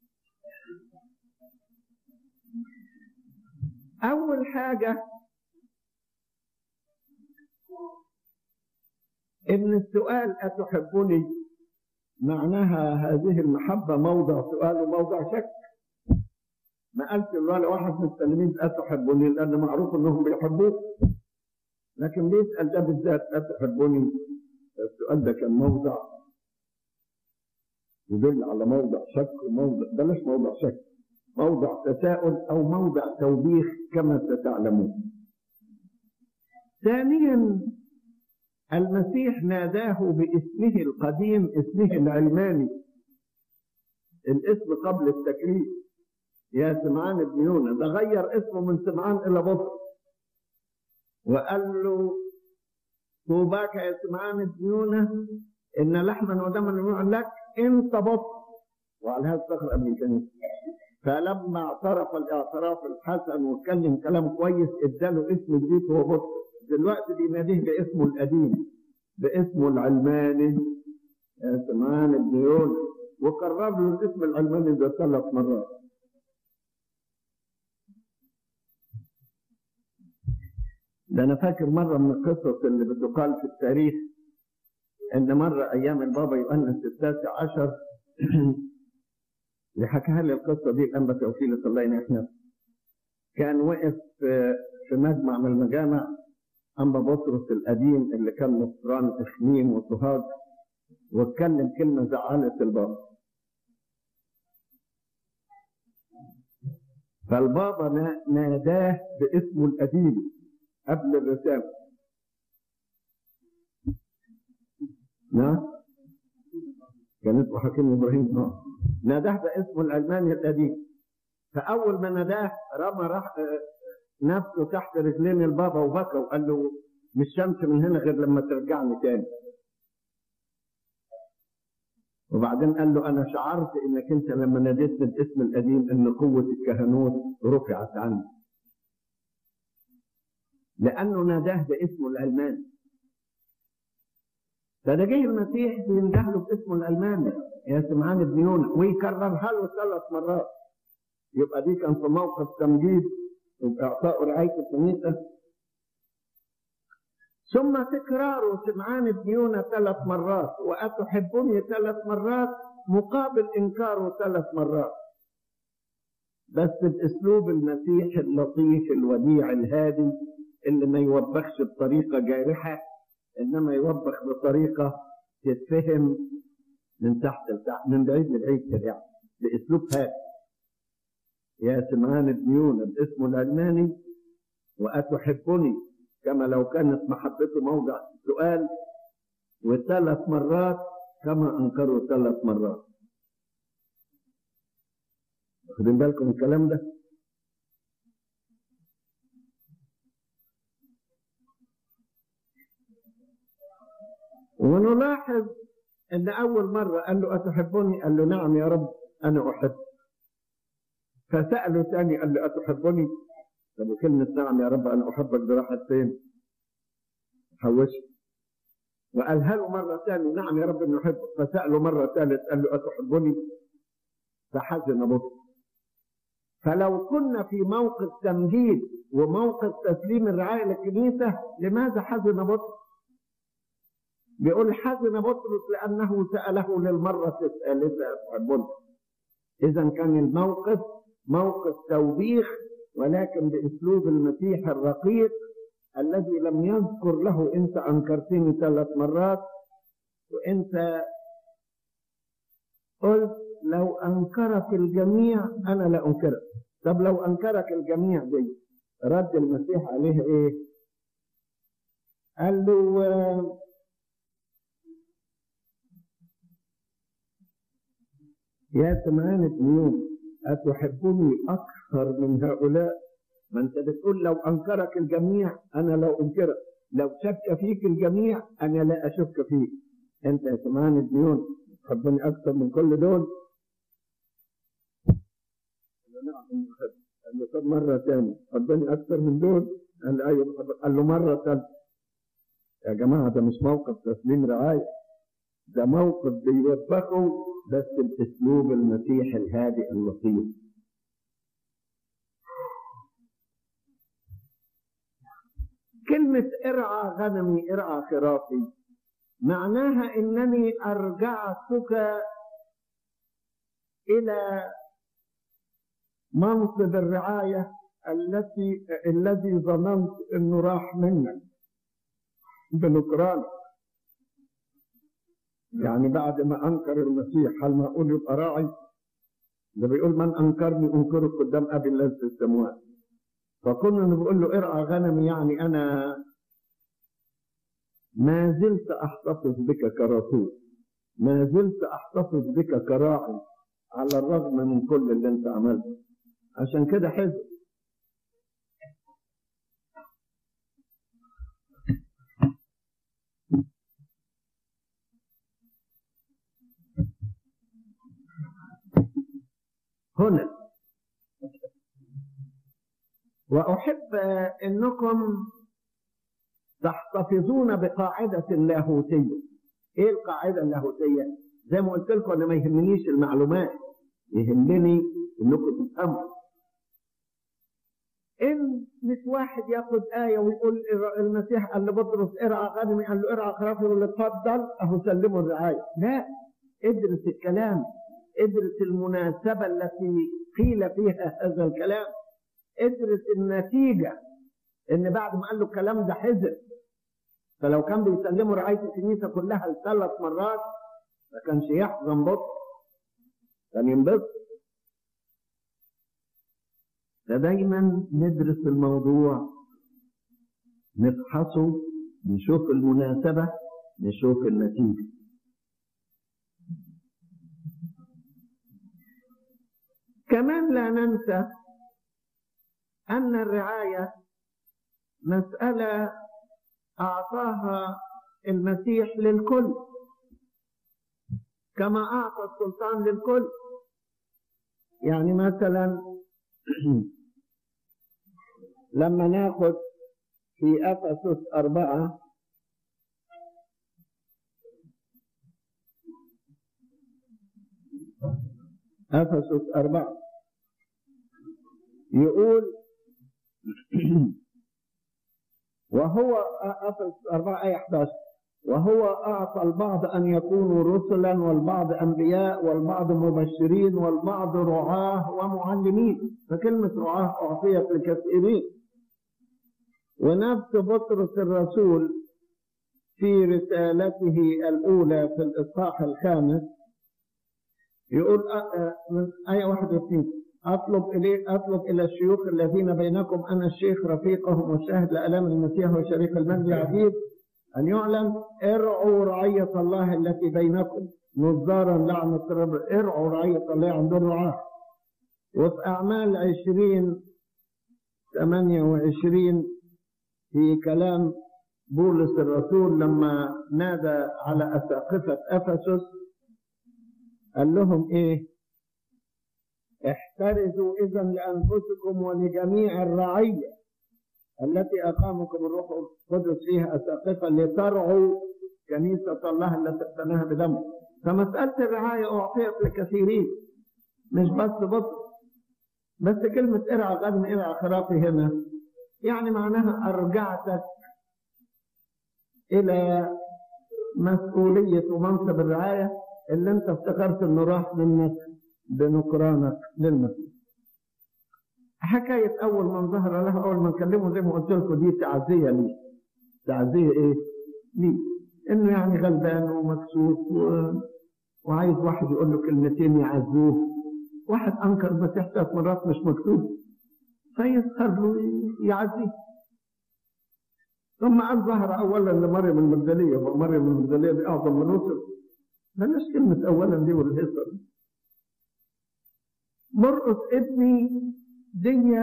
أول حاجة إن السؤال أتحبني معناها هذه المحبة موضع سؤال وموضع شك. ما قالش ولا واحد من التلاميذ أتحبني لأن معروف أنهم بيحبوه، لكن بيسأل ده بالذات أتحبني. السؤال ده كان موضع يدل على موضع شك وموضع بلاش موضع شك موضع تساؤل أو موضع توبيخ كما ستعلمون. ثانيا المسيح ناداه باسمه القديم اسمه العلماني الاسم قبل التكريم يا سمعان ابن يونا. ده غير اسمه من سمعان إلى بطرس وقال له طوباك يا سمعان ابن يونا إن لحما ودما يعلن لك أنت بطرس وعلى هذا الصخر أبني الكنيسة. فلما اعترف الاعتراف الحسن واتكلم كلام كويس اداله اسم جديد هو بطرس. دلوقتي بيناديه باسمه القديم باسمه العلماني يا سمعان ابن يونا وكرر له الاسم العلماني ده ثلاث مرات. ده أنا فاكر مرة من القصص اللي بتقال في التاريخ إن مرة أيام البابا يؤنس التاسع عشر اللي حكاها لي القصة دي الأنبا توفيق الله ينحنه كان وقف في مجمع من المجامع أنبا بطرس القديم اللي كان نصران إخميم وصهاج واتكلم كلمة زعلت البابا. فالبابا ناداه باسمه القديم قبل الرسالة. نعم كان اسمه حكيم إبراهيم. اه ناداه باسمه العلماني القديم. فأول ما ناداه رمى راح نفسه تحت رجلين البابا وبكى وقال له مش شمس من هنا غير لما ترجعني تاني. وبعدين قال له أنا شعرت إنك أنت لما ناديت الاسم القديم إن قوة الكهنوت رفعت عني لأنه ناداه باسمه العلماني. فده جه المسيح بينده له باسمه العلماني يا سمعان ابن يونا ويكررها له ثلاث مرات. يبقى دي كان في موقف تمجيد وإعطاء رعاية الكنيسة. ثم تكراره سمعان ابن يونا ثلاث مرات وأتحبني ثلاث مرات مقابل إنكاره ثلاث مرات بس بأسلوب المسيح اللطيف الوديع الهادي اللي ما يوبخش بطريقة جارحة إنما يوبخ بطريقة تتفهم من تحت لتحت من بعيد لبعيد كده بأسلوب هادي. يا سمعان ابن يونا باسمه العلماني وأتحبني كما لو كانت محبته موضع سؤال وثلاث مرات كما أنكروا ثلاث مرات. واخدين بالكم الكلام ده؟ ونلاحظ ان اول مرة قال له اتحبني قال له نعم يا رب انا احب. فسأله ثاني قال له اتحبني. طب وكلمة نعم يا رب انا احبك دي راحت فين؟ حوش. وقالها له مرة ثانية نعم يا رب إنه أحبك، فسأله مرة ثالث قال له أتحبني؟ فحزن بطرس. فلو كنا في موقف تمجيد وموقف تسليم الرعاية للكنيسة، لماذا حزن بطرس؟ بيقول حزن بطرس لأنه سأله للمرة الثالثة أتحبني. إذا كان الموقف موقف توبيخ، ولكن بأسلوب المسيح الرقيق الذي لم يذكر له أنت أنكرتني ثلاث مرات، وأنت قلت لو أنكرك الجميع أنا لا أنكرك. طب لو أنكرك الجميع دي رد المسيح عليه إيه؟ قال له يا سمعان ابن أتحبني أكثر من هؤلاء؟ ما أنت بتقول لو أنكرك الجميع أنا لا أنكرك، لو شك فيك الجميع أنا لا أشك فيك. أنت يا سمعان ابن تحبني أكثر من كل دول؟ قال له طب مرة ثانية تحبني أكثر من دول؟ قال له أيوه. قال له مرة ثانية. يا جماعة ده مش موقف تسليم رعاية، ده موقف بيوبخه بس بأسلوب المسيح الهادئ اللطيف. كلمة ارعى غنمي ارعى خرافي معناها انني ارجعتك الى منصب الرعاية التي الذي ظننت انه راح منك بنكران. يعني بعد ما انكر المسيح هل معقول يبقى راعي؟ ده بيقول من انكرني انكره قدام ابي الذي في السماوات. فكنا بنقول له ارعى غنمي، يعني انا ما زلت احتفظ بك كرسول، ما زلت احتفظ بك كراعي على الرغم من كل اللي انت عملته. عشان كده حزن. هنا وأحب أنكم تحتفظون بقاعدة اللاهوتية. إيه القاعدة اللاهوتية؟ زي ما قلت لكم أنا ما يهمنيش المعلومات، يهمني أنكم تفهموا. إن مش واحد ياخد آية ويقول المسيح قال لبطرس ارعى غنمي، قال له ارعى خرافي، يقول له اتفضل أهو سلموا الرعاية. لا، ادرس الكلام، ادرس المناسبة التي قيل فيها هذا الكلام، ادرس النتيجة. ان بعد ما قال له الكلام ده حزن، فلو كان بيسلموا رعاية الكنيسة كلها لثلاث مرات ما كانش يحزن بطرس، كان ينبسط. فدايما ندرس الموضوع، نفحصه، نشوف المناسبة، نشوف النتيجة. كمان لا ننسى أن الرعاية مسألة أعطاها المسيح للكل كما أعطى السلطان للكل. يعني مثلا لما ناخد في أفسس أربعة أفسس أربعة يقول وهو أفسس أربعة آية إحدى عشر وهو أعطى البعض أن يكونوا رسلا والبعض أنبياء والبعض مبشرين والبعض رعاة ومعلمين. فكلمة رعاة أعطيت لكثيرين. ونفس بطرس الرسول في رسالته الأولى في الإصحاح الخامس يقول آية واحد واثنين أطلب إليه أطلب إلى الشيوخ الذين بينكم أنا الشيخ رفيقهم والشاهد لآلام المسيح وشريك المجد العديد أن يعلن ارعوا رعية الله التي بينكم نظارا لعنة الرب. ارعوا رعية الله عند الرعاة. وفي أعمال عشرين ثمانية وعشرين في كلام بولس الرسول لما نادى على أساقفة أفسس قال لهم إيه؟ احترزوا إذا لأنفسكم ولجميع الرعية التي أقامكم الروح القدس فيها أساقفة لترعوا كنيسة الله التي اقتناها بدمه. فمسألة الرعاية أعطيت لكثيرين مش بس بطرس. بس كلمة ارعى غنم ارعى خرافي هنا يعني معناها أرجعتك إلى مسؤولية ومنصب الرعاية اللي انت افتكرت انه راح منك بنكرانك للمسيح. حكاية أول من ظهر له أول من كلمه زي ما قلت لكم دي تعزية ليه. تعزية إيه؟ ليه؟ إنه يعني غلبان ومكسوف و... وعايز واحد يقول له كلمتين يعزوه. واحد أنكر المسيح ثلاث مرات مش مكتوب فيسخر له يعزيه. ثم قال ظهر أولا لمريم المجدلية، ومريم المجدلية دي أعظم من وصل. بلاش كلمة أولا دي والهزر. مرقس ابني دي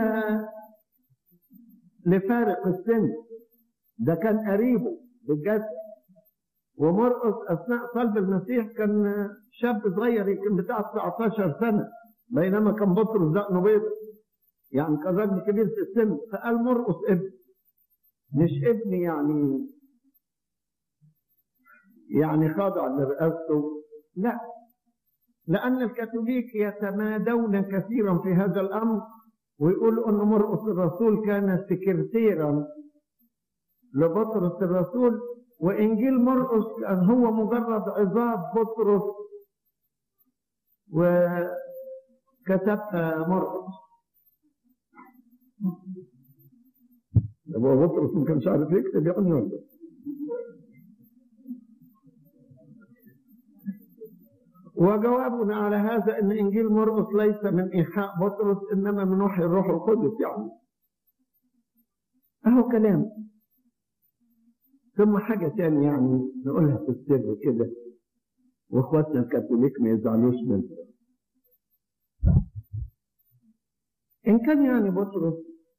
لفارق السن، ده كان قريبه بالجسد. ومرقس أثناء صلب المسيح كان شاب صغير يمكن بتاع تسعة عشر سنة، بينما كان بطرس دقنه بيض يعني كان راجل كبير في السن. فقال مرقس ابن، مش ابني يعني يعني خاضع لرئاسته، لا، لأن الكاثوليك يتمادون كثيرا في هذا الأمر ويقولوا أن مرقس الرسول كان سكرتيرا لبطرس الرسول، وإنجيل مرقس كان هو مجرد عظات بطرس وكتبها مرقس. هو بطرس ما كانش عارف يكتب يعني ولا؟ وجوابنا على هذا ان انجيل مرقس ليس من ايحاء بطرس انما من وحي الروح القدس يعني. اهو كلام. ثم حاجه ثانيه يعني نقولها في السر كده واخواتنا الكاثوليك ما يزعلوش منها. ان كان يعني بطرس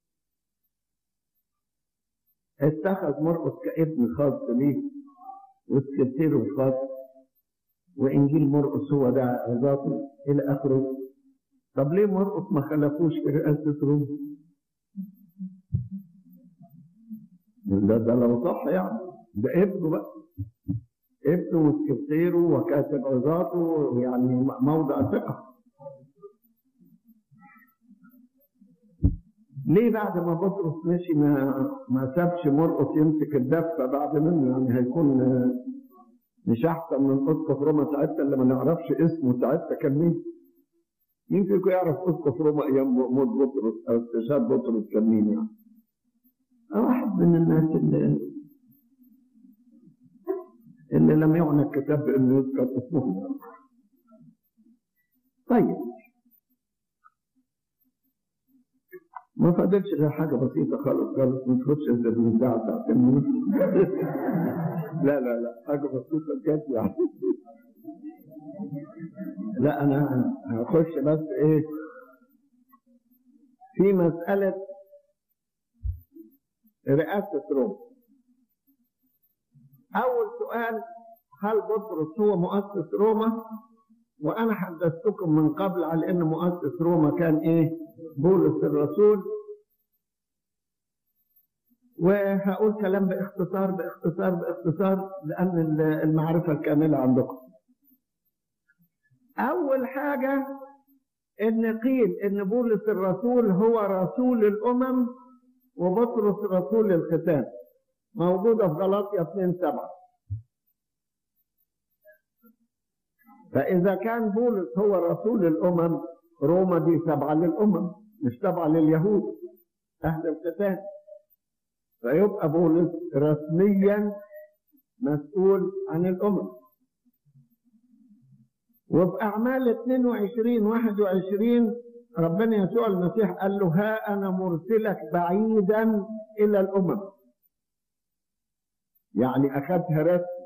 اتخذ مرقس كابن خاص ليه وسكرتيره الخاص، وإنجيل مرقس هو ده عظاته إلى آخره، طب ليه مرقس ما خلفوش في رئاسة روما؟ ده, ده لو صح يعني ده ابنه بقى، ابنه وسكرتيره وكاتب عظاته يعني موضع ثقة. ليه بعد ما بطرس مشي ما ما سابش مرقس يمسك الدفة بعد منه؟ يعني هيكون مش احسن من اسقف روما ساعتها اللي ما نعرفش اسمه ساعتها كان مين؟ مين فيكم يعرف اسقف روما ايام موت بطرس او استشهاد بطرس كان مين يعني؟ واحد من الناس اللي اللي لم يعنى الكتاب بانه يذكر اسمهم. طيب ما فضلش غير حاجه بسيطه خالص خالص ما تخش انت بالساعه ساعتين. لا لا لا حاجة بسيطة بجد يعني. لا أنا هخش بس إيه في مسألة رئاسة روما. أول سؤال، هل بطرس هو مؤسس روما؟ وأنا حدثتكم من قبل على أن مؤسس روما كان إيه؟ بولس الرسول. وهقول كلام باختصار باختصار باختصار لأن المعرفة الكاملة عندكم. أول حاجة إن قيل إن بولس الرسول هو رسول الأمم وبطرس رسول الختان، موجودة في غلاطيا اثنين سبعة. فإذا كان بولس هو رسول الأمم، روما دي تابعة للأمم مش تابعة لليهود أهل الختان، فيبقى بولس رسميا مسؤول عن الأمم. وفي أعمال اثنين وعشرين واحد وعشرين ربنا يسوع المسيح قال له ها أنا مرسلك بعيدا إلى الأمم، يعني أخذها رسم.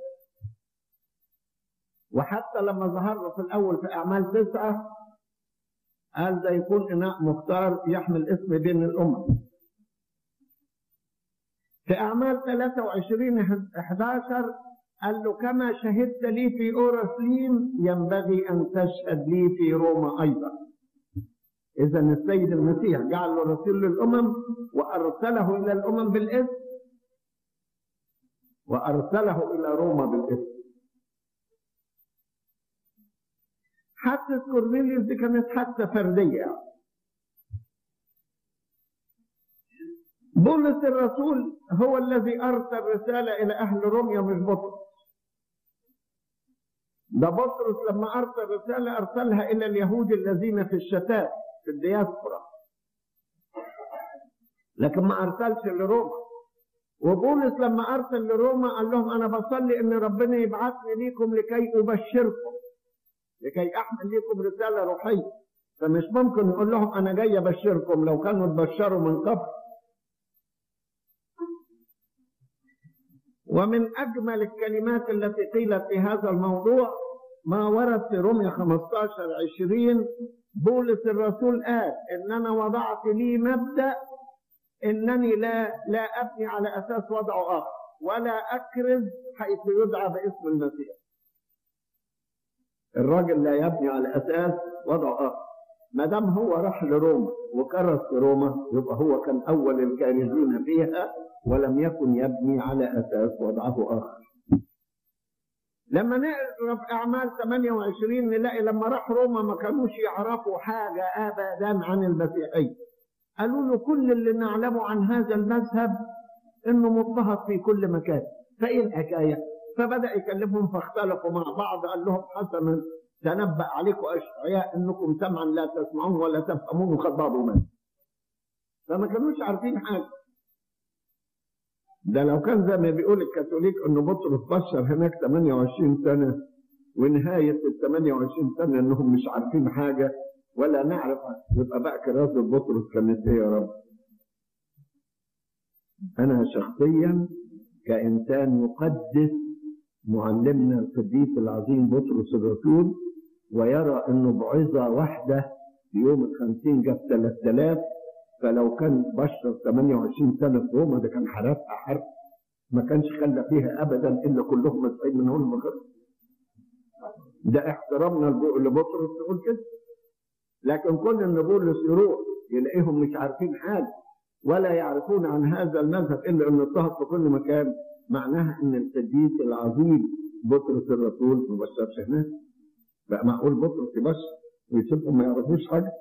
وحتى لما ظهر له في الأول في أعمال تسعة قال ده يكون إناء مختار يحمل اسم دين الأمم. في أعمال ثلاثة وعشرين أحد عشر قال له كما شهدت لي في أورشليم ينبغي أن تشهد لي في روما أيضا. إذا السيد المسيح جعل له رسول للأمم وأرسله إلى الأمم بالاسم، وأرسله إلى روما بالاسم. حادثة كورنيليوس دي كانت حادثة فردية. بولس الرسول هو الذي أرسل رسالة إلى أهل روميا مش بطرس. ده بطرس لما أرسل رسالة أرسلها إلى اليهود الذين في الشتات في الدياسبرا، لكن ما أرسلش لروما. وبولس لما أرسل لروما قال لهم أنا بصلي إن ربنا يبعثني ليكم لكي أبشركم، لكي أحمل لكم رسالة روحية. فمش ممكن نقول لهم أنا جاي أبشركم لو كانوا تبشروا من قبل. ومن أجمل الكلمات التي قيلت في هذا الموضوع ما ورد في رومية خمسة عشر عشرين. بولس الرسول قال إن أنا وضعت لي مبدأ إنني لا لا أبني على أساس وضع آخر ولا أكرز حيث يدعى باسم المسيح. الراجل لا يبني على أساس وضع آخر. ما دام هو راح لروما وكرس في روما يبقى هو كان أول الكارزين فيها ولم يكن يبني على أساس وضعه آخر. لما نقرأ في أعمال ثمانية وعشرين نلاقي لما راح روما ما كانوش يعرفوا حاجة أبدا عن المسيحية. قالوا له كل اللي نعلمه عن هذا المذهب إنه مضطهد في كل مكان، فإيه الحكاية؟ فبدأ يكلمهم فاختلفوا مع بعض. قال لهم حسنا تنبأ عليكم أشعياء إنكم سمعا لا تسمعون ولا تفهمون وخضعوا منه. فما كانوش عارفين حاجة. ده لو كان زي ما بيقول الكاثوليك انه بطرس بشر هناك ثمانية وعشرين سنة ونهاية ال ثمانية وعشرين سنة انهم مش عارفين حاجة ولا نعرف، يبقى بقى كراسة بطرس كانت ايه يا رب؟ انا شخصيا كإنسان يقدس معلمنا القديس العظيم بطرس الرسول ويرى انه بعظة واحدة في يوم الخمسين جاب ثلاثة آلاف، فلو كان بشر ثمانية وعشرين سنة في روما ده كان حرقها حرق ما كانش خلى فيها ابدا الا كلهم مسعين من هون المغرب. ده احترامنا لبطرس تقول كده. لكن كل ان بولس يروح يلاقيهم مش عارفين حاجه ولا يعرفون عن هذا المذهب الا انه اضطهد في كل مكان، معناها ان القديس العظيم بطرس الرسول ما بشرش هناك. بقى معقول بطرس يبشر ويسيبهم ما يعرفوش حاجه؟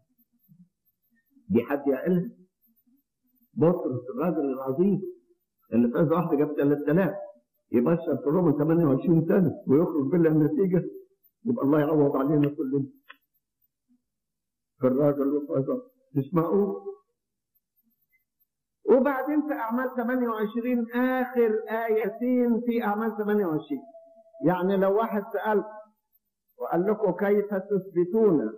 دي حد يعقلها؟ بطرس الراجل العظيم اللي فاز واحده جاب ثلاثة آلاف يبشر في روما ثمانية وعشرين سنه ويخرج بلا النتيجه، يبقى الله يعوض علينا كلنا في الراجل والفاز. مش معقول. وبعدين في اعمال ثمانية وعشرين اخر ايتين في اعمال ثمانية وعشرين، يعني لو واحد سالك وقال لكم كيف تثبتون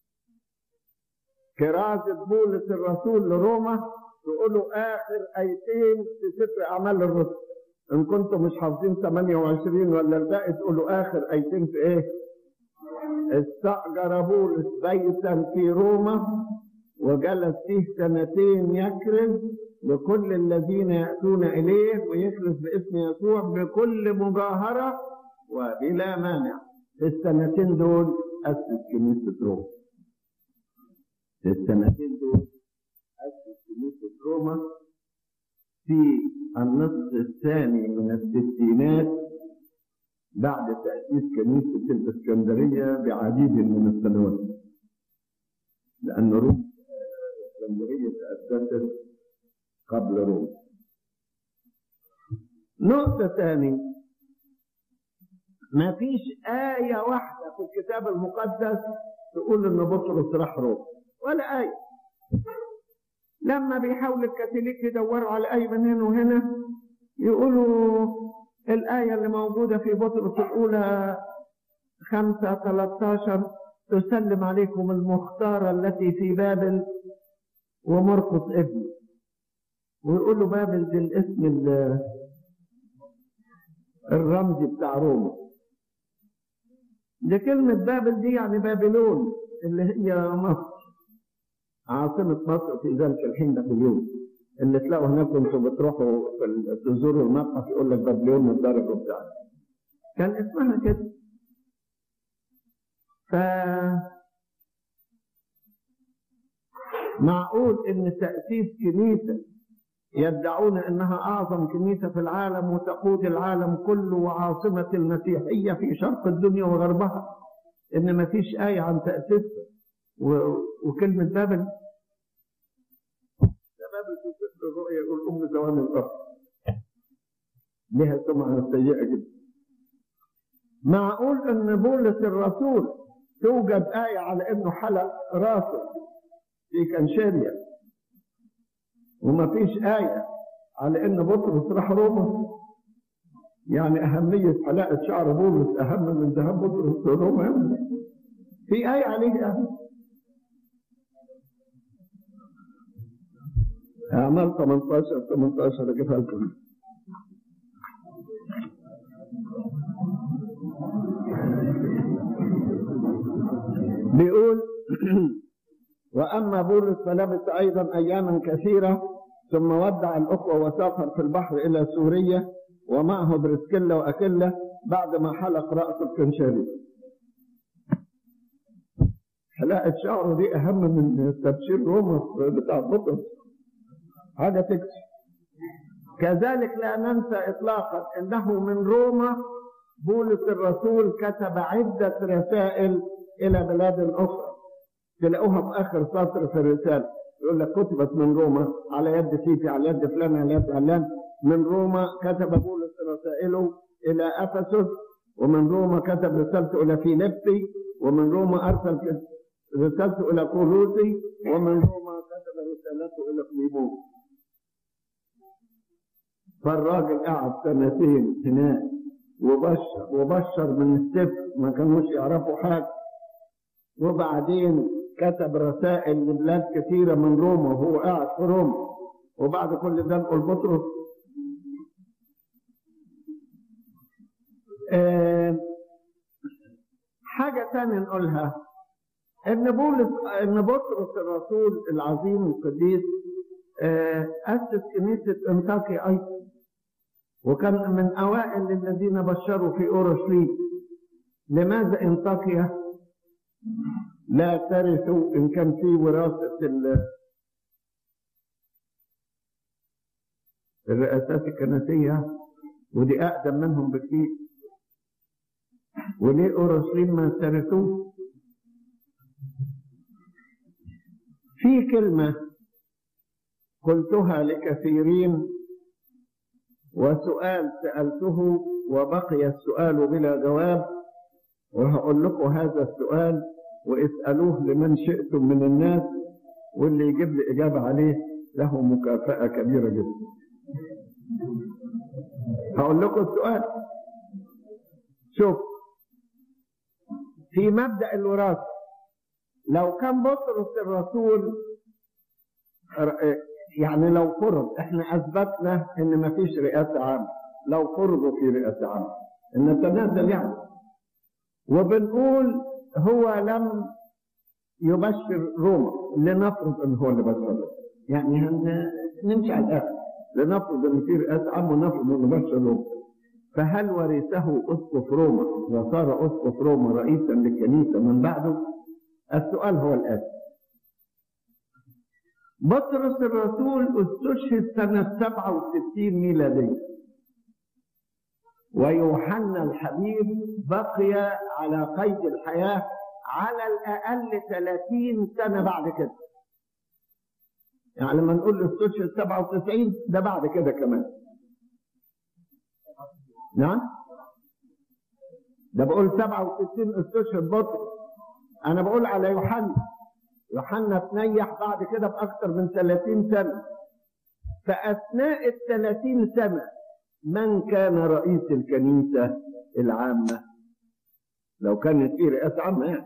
كرازة بولس الرسول لروما تقولوا آخر آيتين في سفر أعمال الرسل. إن كنتم مش حافظين ثمانية وعشرين ولا الباقي تقولوا آخر آيتين في إيه؟ استأجر بولس بيتا في روما وجلس فيه سنتين يكرز لكل الذين يأتون إليه ويكرز باسم يسوع بكل مجاهرة وبلا مانع. في السنتين دول أسس كنيسة روما. في السنتين دول أسس كنيسة روما في النصف الثاني من الستينات بعد تأسيس كنيسة الإسكندرية بعديد من السنوات، لأن روما الإسكندرية تأسست قبل روما. نقطة ثانية، ما فيش آية واحدة في الكتاب المقدس تقول إن بطرس راح روما، ولا آية. لما بيحاول الكاثوليك يدوروا على آية من هنا وهنا يقولوا الآية اللي موجودة في بطرس الأولى خمسة ثلاثة عشر تسلم عليكم المختارة التي في بابل ومرقس ابنه، ويقولوا بابل دي الاسم الرمزي بتاع روما. دي كلمة بابل دي يعني بابلون اللي هي مصر، عاصمة مصر في ذلك الحين ده في اليوم، اللي تلاقوا هناك انتوا بتروحوا تزوروا المتحف يقول لك بابليون من الدرجة بتاعها. كان اسمها كده. ف معقول ان تأسيس كنيسة يدعون أنها أعظم كنيسة في العالم وتقود العالم كله وعاصمة المسيحية في شرق الدنيا وغربها، إن ما فيش آية عن تأسيسها. وكلمة بابل، بابل في سفر الرؤيا يقول أم زوال الأرض، لها سمعة سيئة جدا. معقول أن بولس الرسول توجد آية على أنه حلق راسه في كنشاريا، وما فيش آية على أن بطرس راح روما؟ يعني أهمية حلاقة شعر بولس أهم من ذهاب بطرس لروما؟ في آية عليها؟ أعمال ثمانية عشر ثمانية عشر أجيبها لكم. بيقول وأما بولس فلبث أيضا أياما كثيرة ثم ودع الأخوة وسافر في البحر إلى سوريا ومعه برسكيلا وأكيلا بعد ما حلق رأسه الكنشاري. حلاقة شعره دي أهم من تبشير روما بتاع بطرس، حاجة تكسي. كذلك لا ننسى إطلاقا أنه من روما بولس الرسول كتب عدة رسائل إلى بلاد أخرى، تلاقوها في آخر سطر في الرسالة يقول لك كتبت من روما على يد تيتي على يد فلان على يد علان. من روما كتب بولس رسائله إلى أفسس، ومن روما كتب رسالته إلى فيليبي، ومن روما أرسل رسالته إلى كولوسي، ومن روما كتب رسالته إلى فيليمون. فالراجل قعد سنتين هناك وبشر وبشر من الصفر، ما كانوش يعرفوا حاجة. وبعدين كتب رسائل لبلاد كثيرة من روما وهو قاعد في روما. وبعد كل ده نقول بطرس. أه حاجة تانية نقولها، إن بولس إن بطرس الرسول العظيم القديس أه أسس كنيسة أنطاكيا أيضا، وكان من أوائل الذين بشروا في أورشليم. لماذا أنطاكيا لا ترثوا إن كان في وراثة الرئاسات الكنسية، ودي أقدم منهم بكثير؟ وليه أورشليم ما ترثوه؟ في كلمة قلتها لكثيرين وسؤال سألته وبقي السؤال بلا جواب، وهقول لكم هذا السؤال واسألوه لمن شئتم من الناس، واللي يجيب لي إجابة عليه له مكافأة كبيرة جدا. هقول لكم السؤال. شوف، في مبدأ الوراثة لو كان بطرس الرسول يعني لو فرض احنا اثبتنا ان ما فيش رئاسة عامة، لو فرضوا في رئاسة عامة ان نتنازل يعني، وبنقول هو لم يبشر روما، لنفرض ان هو اللي بشر، يعني نمشي على الاخر، لنفرض ان في رئاسة عامة ونفرض انه بشر روما، فهل ورثه اسقف روما وصار اسقف روما رئيسا للكنيسة من بعده؟ السؤال هو الآتي: بطرس الرسول استشهد سنة سبعة وستين ميلادية، ويوحنا الحبيب بقي على قيد الحياة على الأقل ثلاثين سنة بعد كده. يعني لما نقول استشهد سبعة وتسعين ده بعد كده كمان. نعم؟ ده بقول سبعة وستين استشهد بطرس، أنا بقول على يوحنا. يوحنا تنيح بعد كده بأكثر من ثلاثين سنة. فأثناء الثلاثين سنة من كان رئيس الكنيسة العامة؟ لو كانت في رئاسة عامة يعني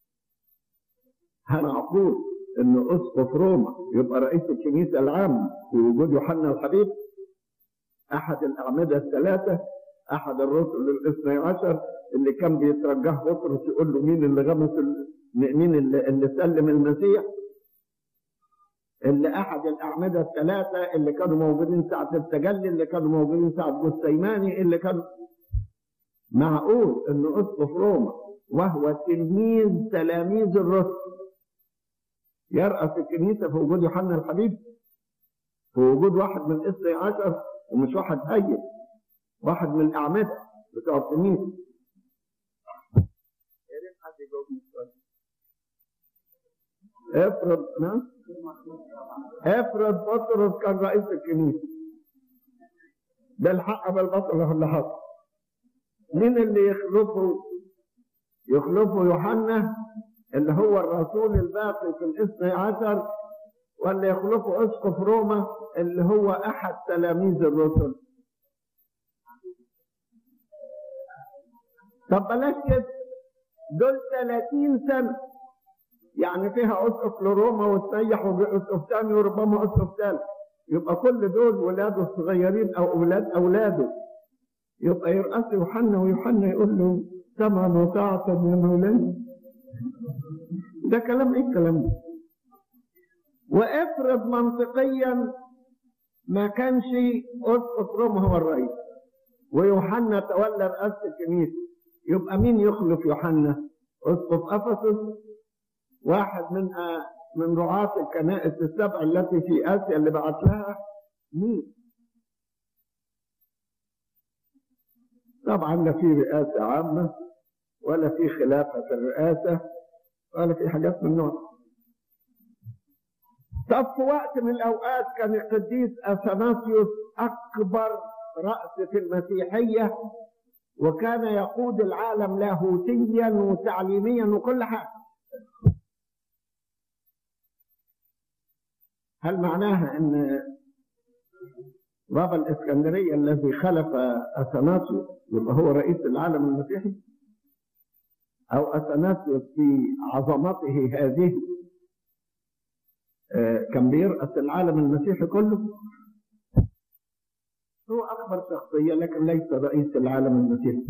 هنقول إن أسقف روما يبقى رئيس الكنيسة العامة في وجود يوحنا الحبيب، أحد الأعمدة الثلاثة، أحد الرسل الاثني عشر اللي كان بيترجاه بطرس يقول له مين اللي غمس مين اللي, اللي سلم المسيح، اللي أحد الأعمدة الثلاثة اللي كانوا موجودين ساعة التجلي، اللي كانوا موجودين ساعة جثيماني، اللي كانوا. معقول إنه أسقف روما وهو تلميذ تلاميذ الرسل يرأس الكنيسة في وجود يوحنا الحبيب؟ في وجود واحد من اثني عشر ومش واحد هين، واحد من الأعمدة بتوع الكنيسة. يا ريت حد يجاوبني السؤال. افرض نعم افرض بطرس كان رئيس الكنيسة بالحق بالبطل اللي حصل، مين اللي يخلفه؟ يخلفه يوحنا اللي هو الرسول الباقي في الاثني عشر، ولا يخلفه اسقف روما اللي هو احد تلاميذ الرسل؟ طب بلاش كده، دول ثلاثين سنة يعني فيها اسقف لروما وتنيح واسقف ثاني وربما اسقف ثالث، يبقى كل دول ولاده الصغيرين او اولاد اولاده، يبقى يرأس يوحنا ويوحنا يقول له سمعا وطاعة يا مولانا. ده كلام ايه الكلام ده؟ وافرض منطقيا ما كانش اسقف روما هو الرئيس ويوحنا تولى رئاسة الكنيسة، يبقى مين يخلف يوحنا؟ اسقف افسس، واحد من من رعاة الكنائس السبع التي في اسيا اللي بعت لها. مين؟ طبعا لا في رئاسة عامة ولا في خلافة في الرئاسة ولا في حاجات من النوع. طب في وقت من الأوقات كان القديس أثناسيوس أكبر رأس في المسيحية، وكان يقود العالم لاهوتيا وتعليميا وكل حاجة. هل معناها أن بابا الإسكندرية الذي خلف أثناسيوس يبقى هو رئيس العالم المسيحي؟ أو أثناسيوس في عظمته هذه كان بيرأس العالم المسيحي كله؟ هو أكبر شخصية لكن ليس رئيس العالم المسيحي،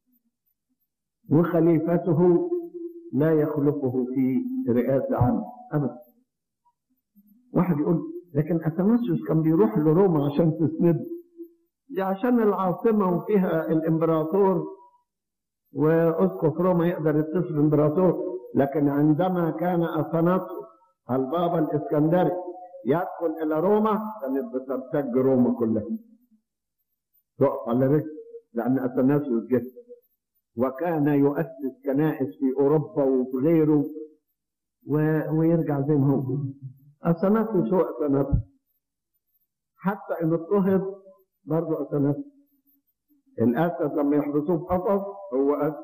وخليفته لا يخلفه في رئاسة عامة أبدا. واحد يقول لكن أثناسيوس كان بيروح لروما عشان تسنده، دي عشان العاصمة وفيها الإمبراطور وأسقف روما يقدر يتصل بالإمبراطور. لكن عندما كان أثناسيوس البابا الإسكندري يدخل إلى روما كانت بترتج روما كلها تقف على رجل، لأن أثناسيوس جه وكان يؤسس كنائس في أوروبا وفي غيره و... ويرجع زي ما هو. أثناسيوس هو أثناسيوس، حتى إن اضطهد برضه أثناسيوس. الأسد لما يحبسوه في قفص هو أسد،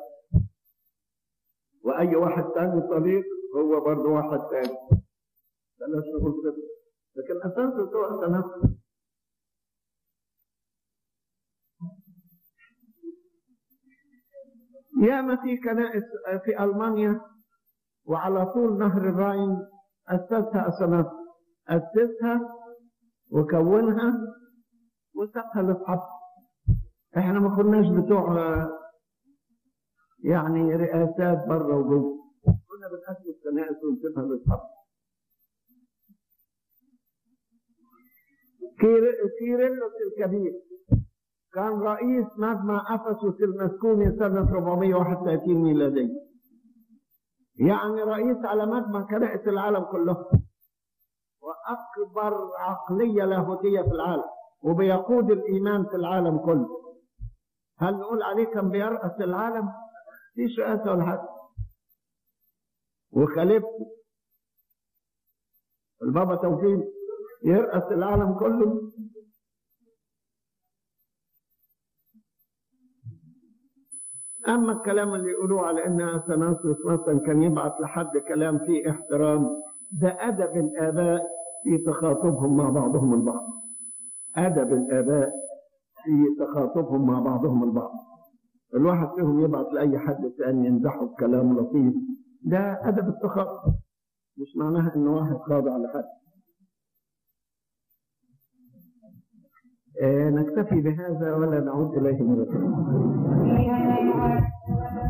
وأي واحد تاني طريق هو برضه واحد تاني. بلاش نقول كده، لكن أثناسيوس هو أثناسيوس. ياما في كنائس في ألمانيا وعلى طول نهر الراين أسسها أثناسيوس، أسسها وكونها وسقها لأصحابها. احنا ما كناش بتوع يعني رئاسات بره وجوه، كنا بنأسس كنائس ونسيبها لأصحابها. كيرلس الكبير كان رئيس مجمع أفسس المسكوني سنة أربعمائة وواحد وثلاثين ميلادية، يعني رئيس على مجمع كنائس العالم كله، وأكبر عقلية لاهوتية في العالم، وبيقود الإيمان في العالم كله. هل نقول عليه كان بيرأس العالم؟ فيش رئاسة ولا حاجة. وخليفته البابا توفيق يرأس العالم كله. أما الكلام اللي يقولوه على أن أثناسيوس مثلا كان يبعث لحد كلام فيه احترام، ده أدب الآباء في تخاطبهم مع بعضهم البعض. أدب الآباء في تخاطبهم مع بعضهم البعض. الواحد فيهم يبعث لأي حد ثاني يمدحه بكلام لطيف، ده أدب التخاطب، مش معناها إنه واحد خاضع لحد. آه نكتفي بهذا ولا نعود إليه مرة ثانية.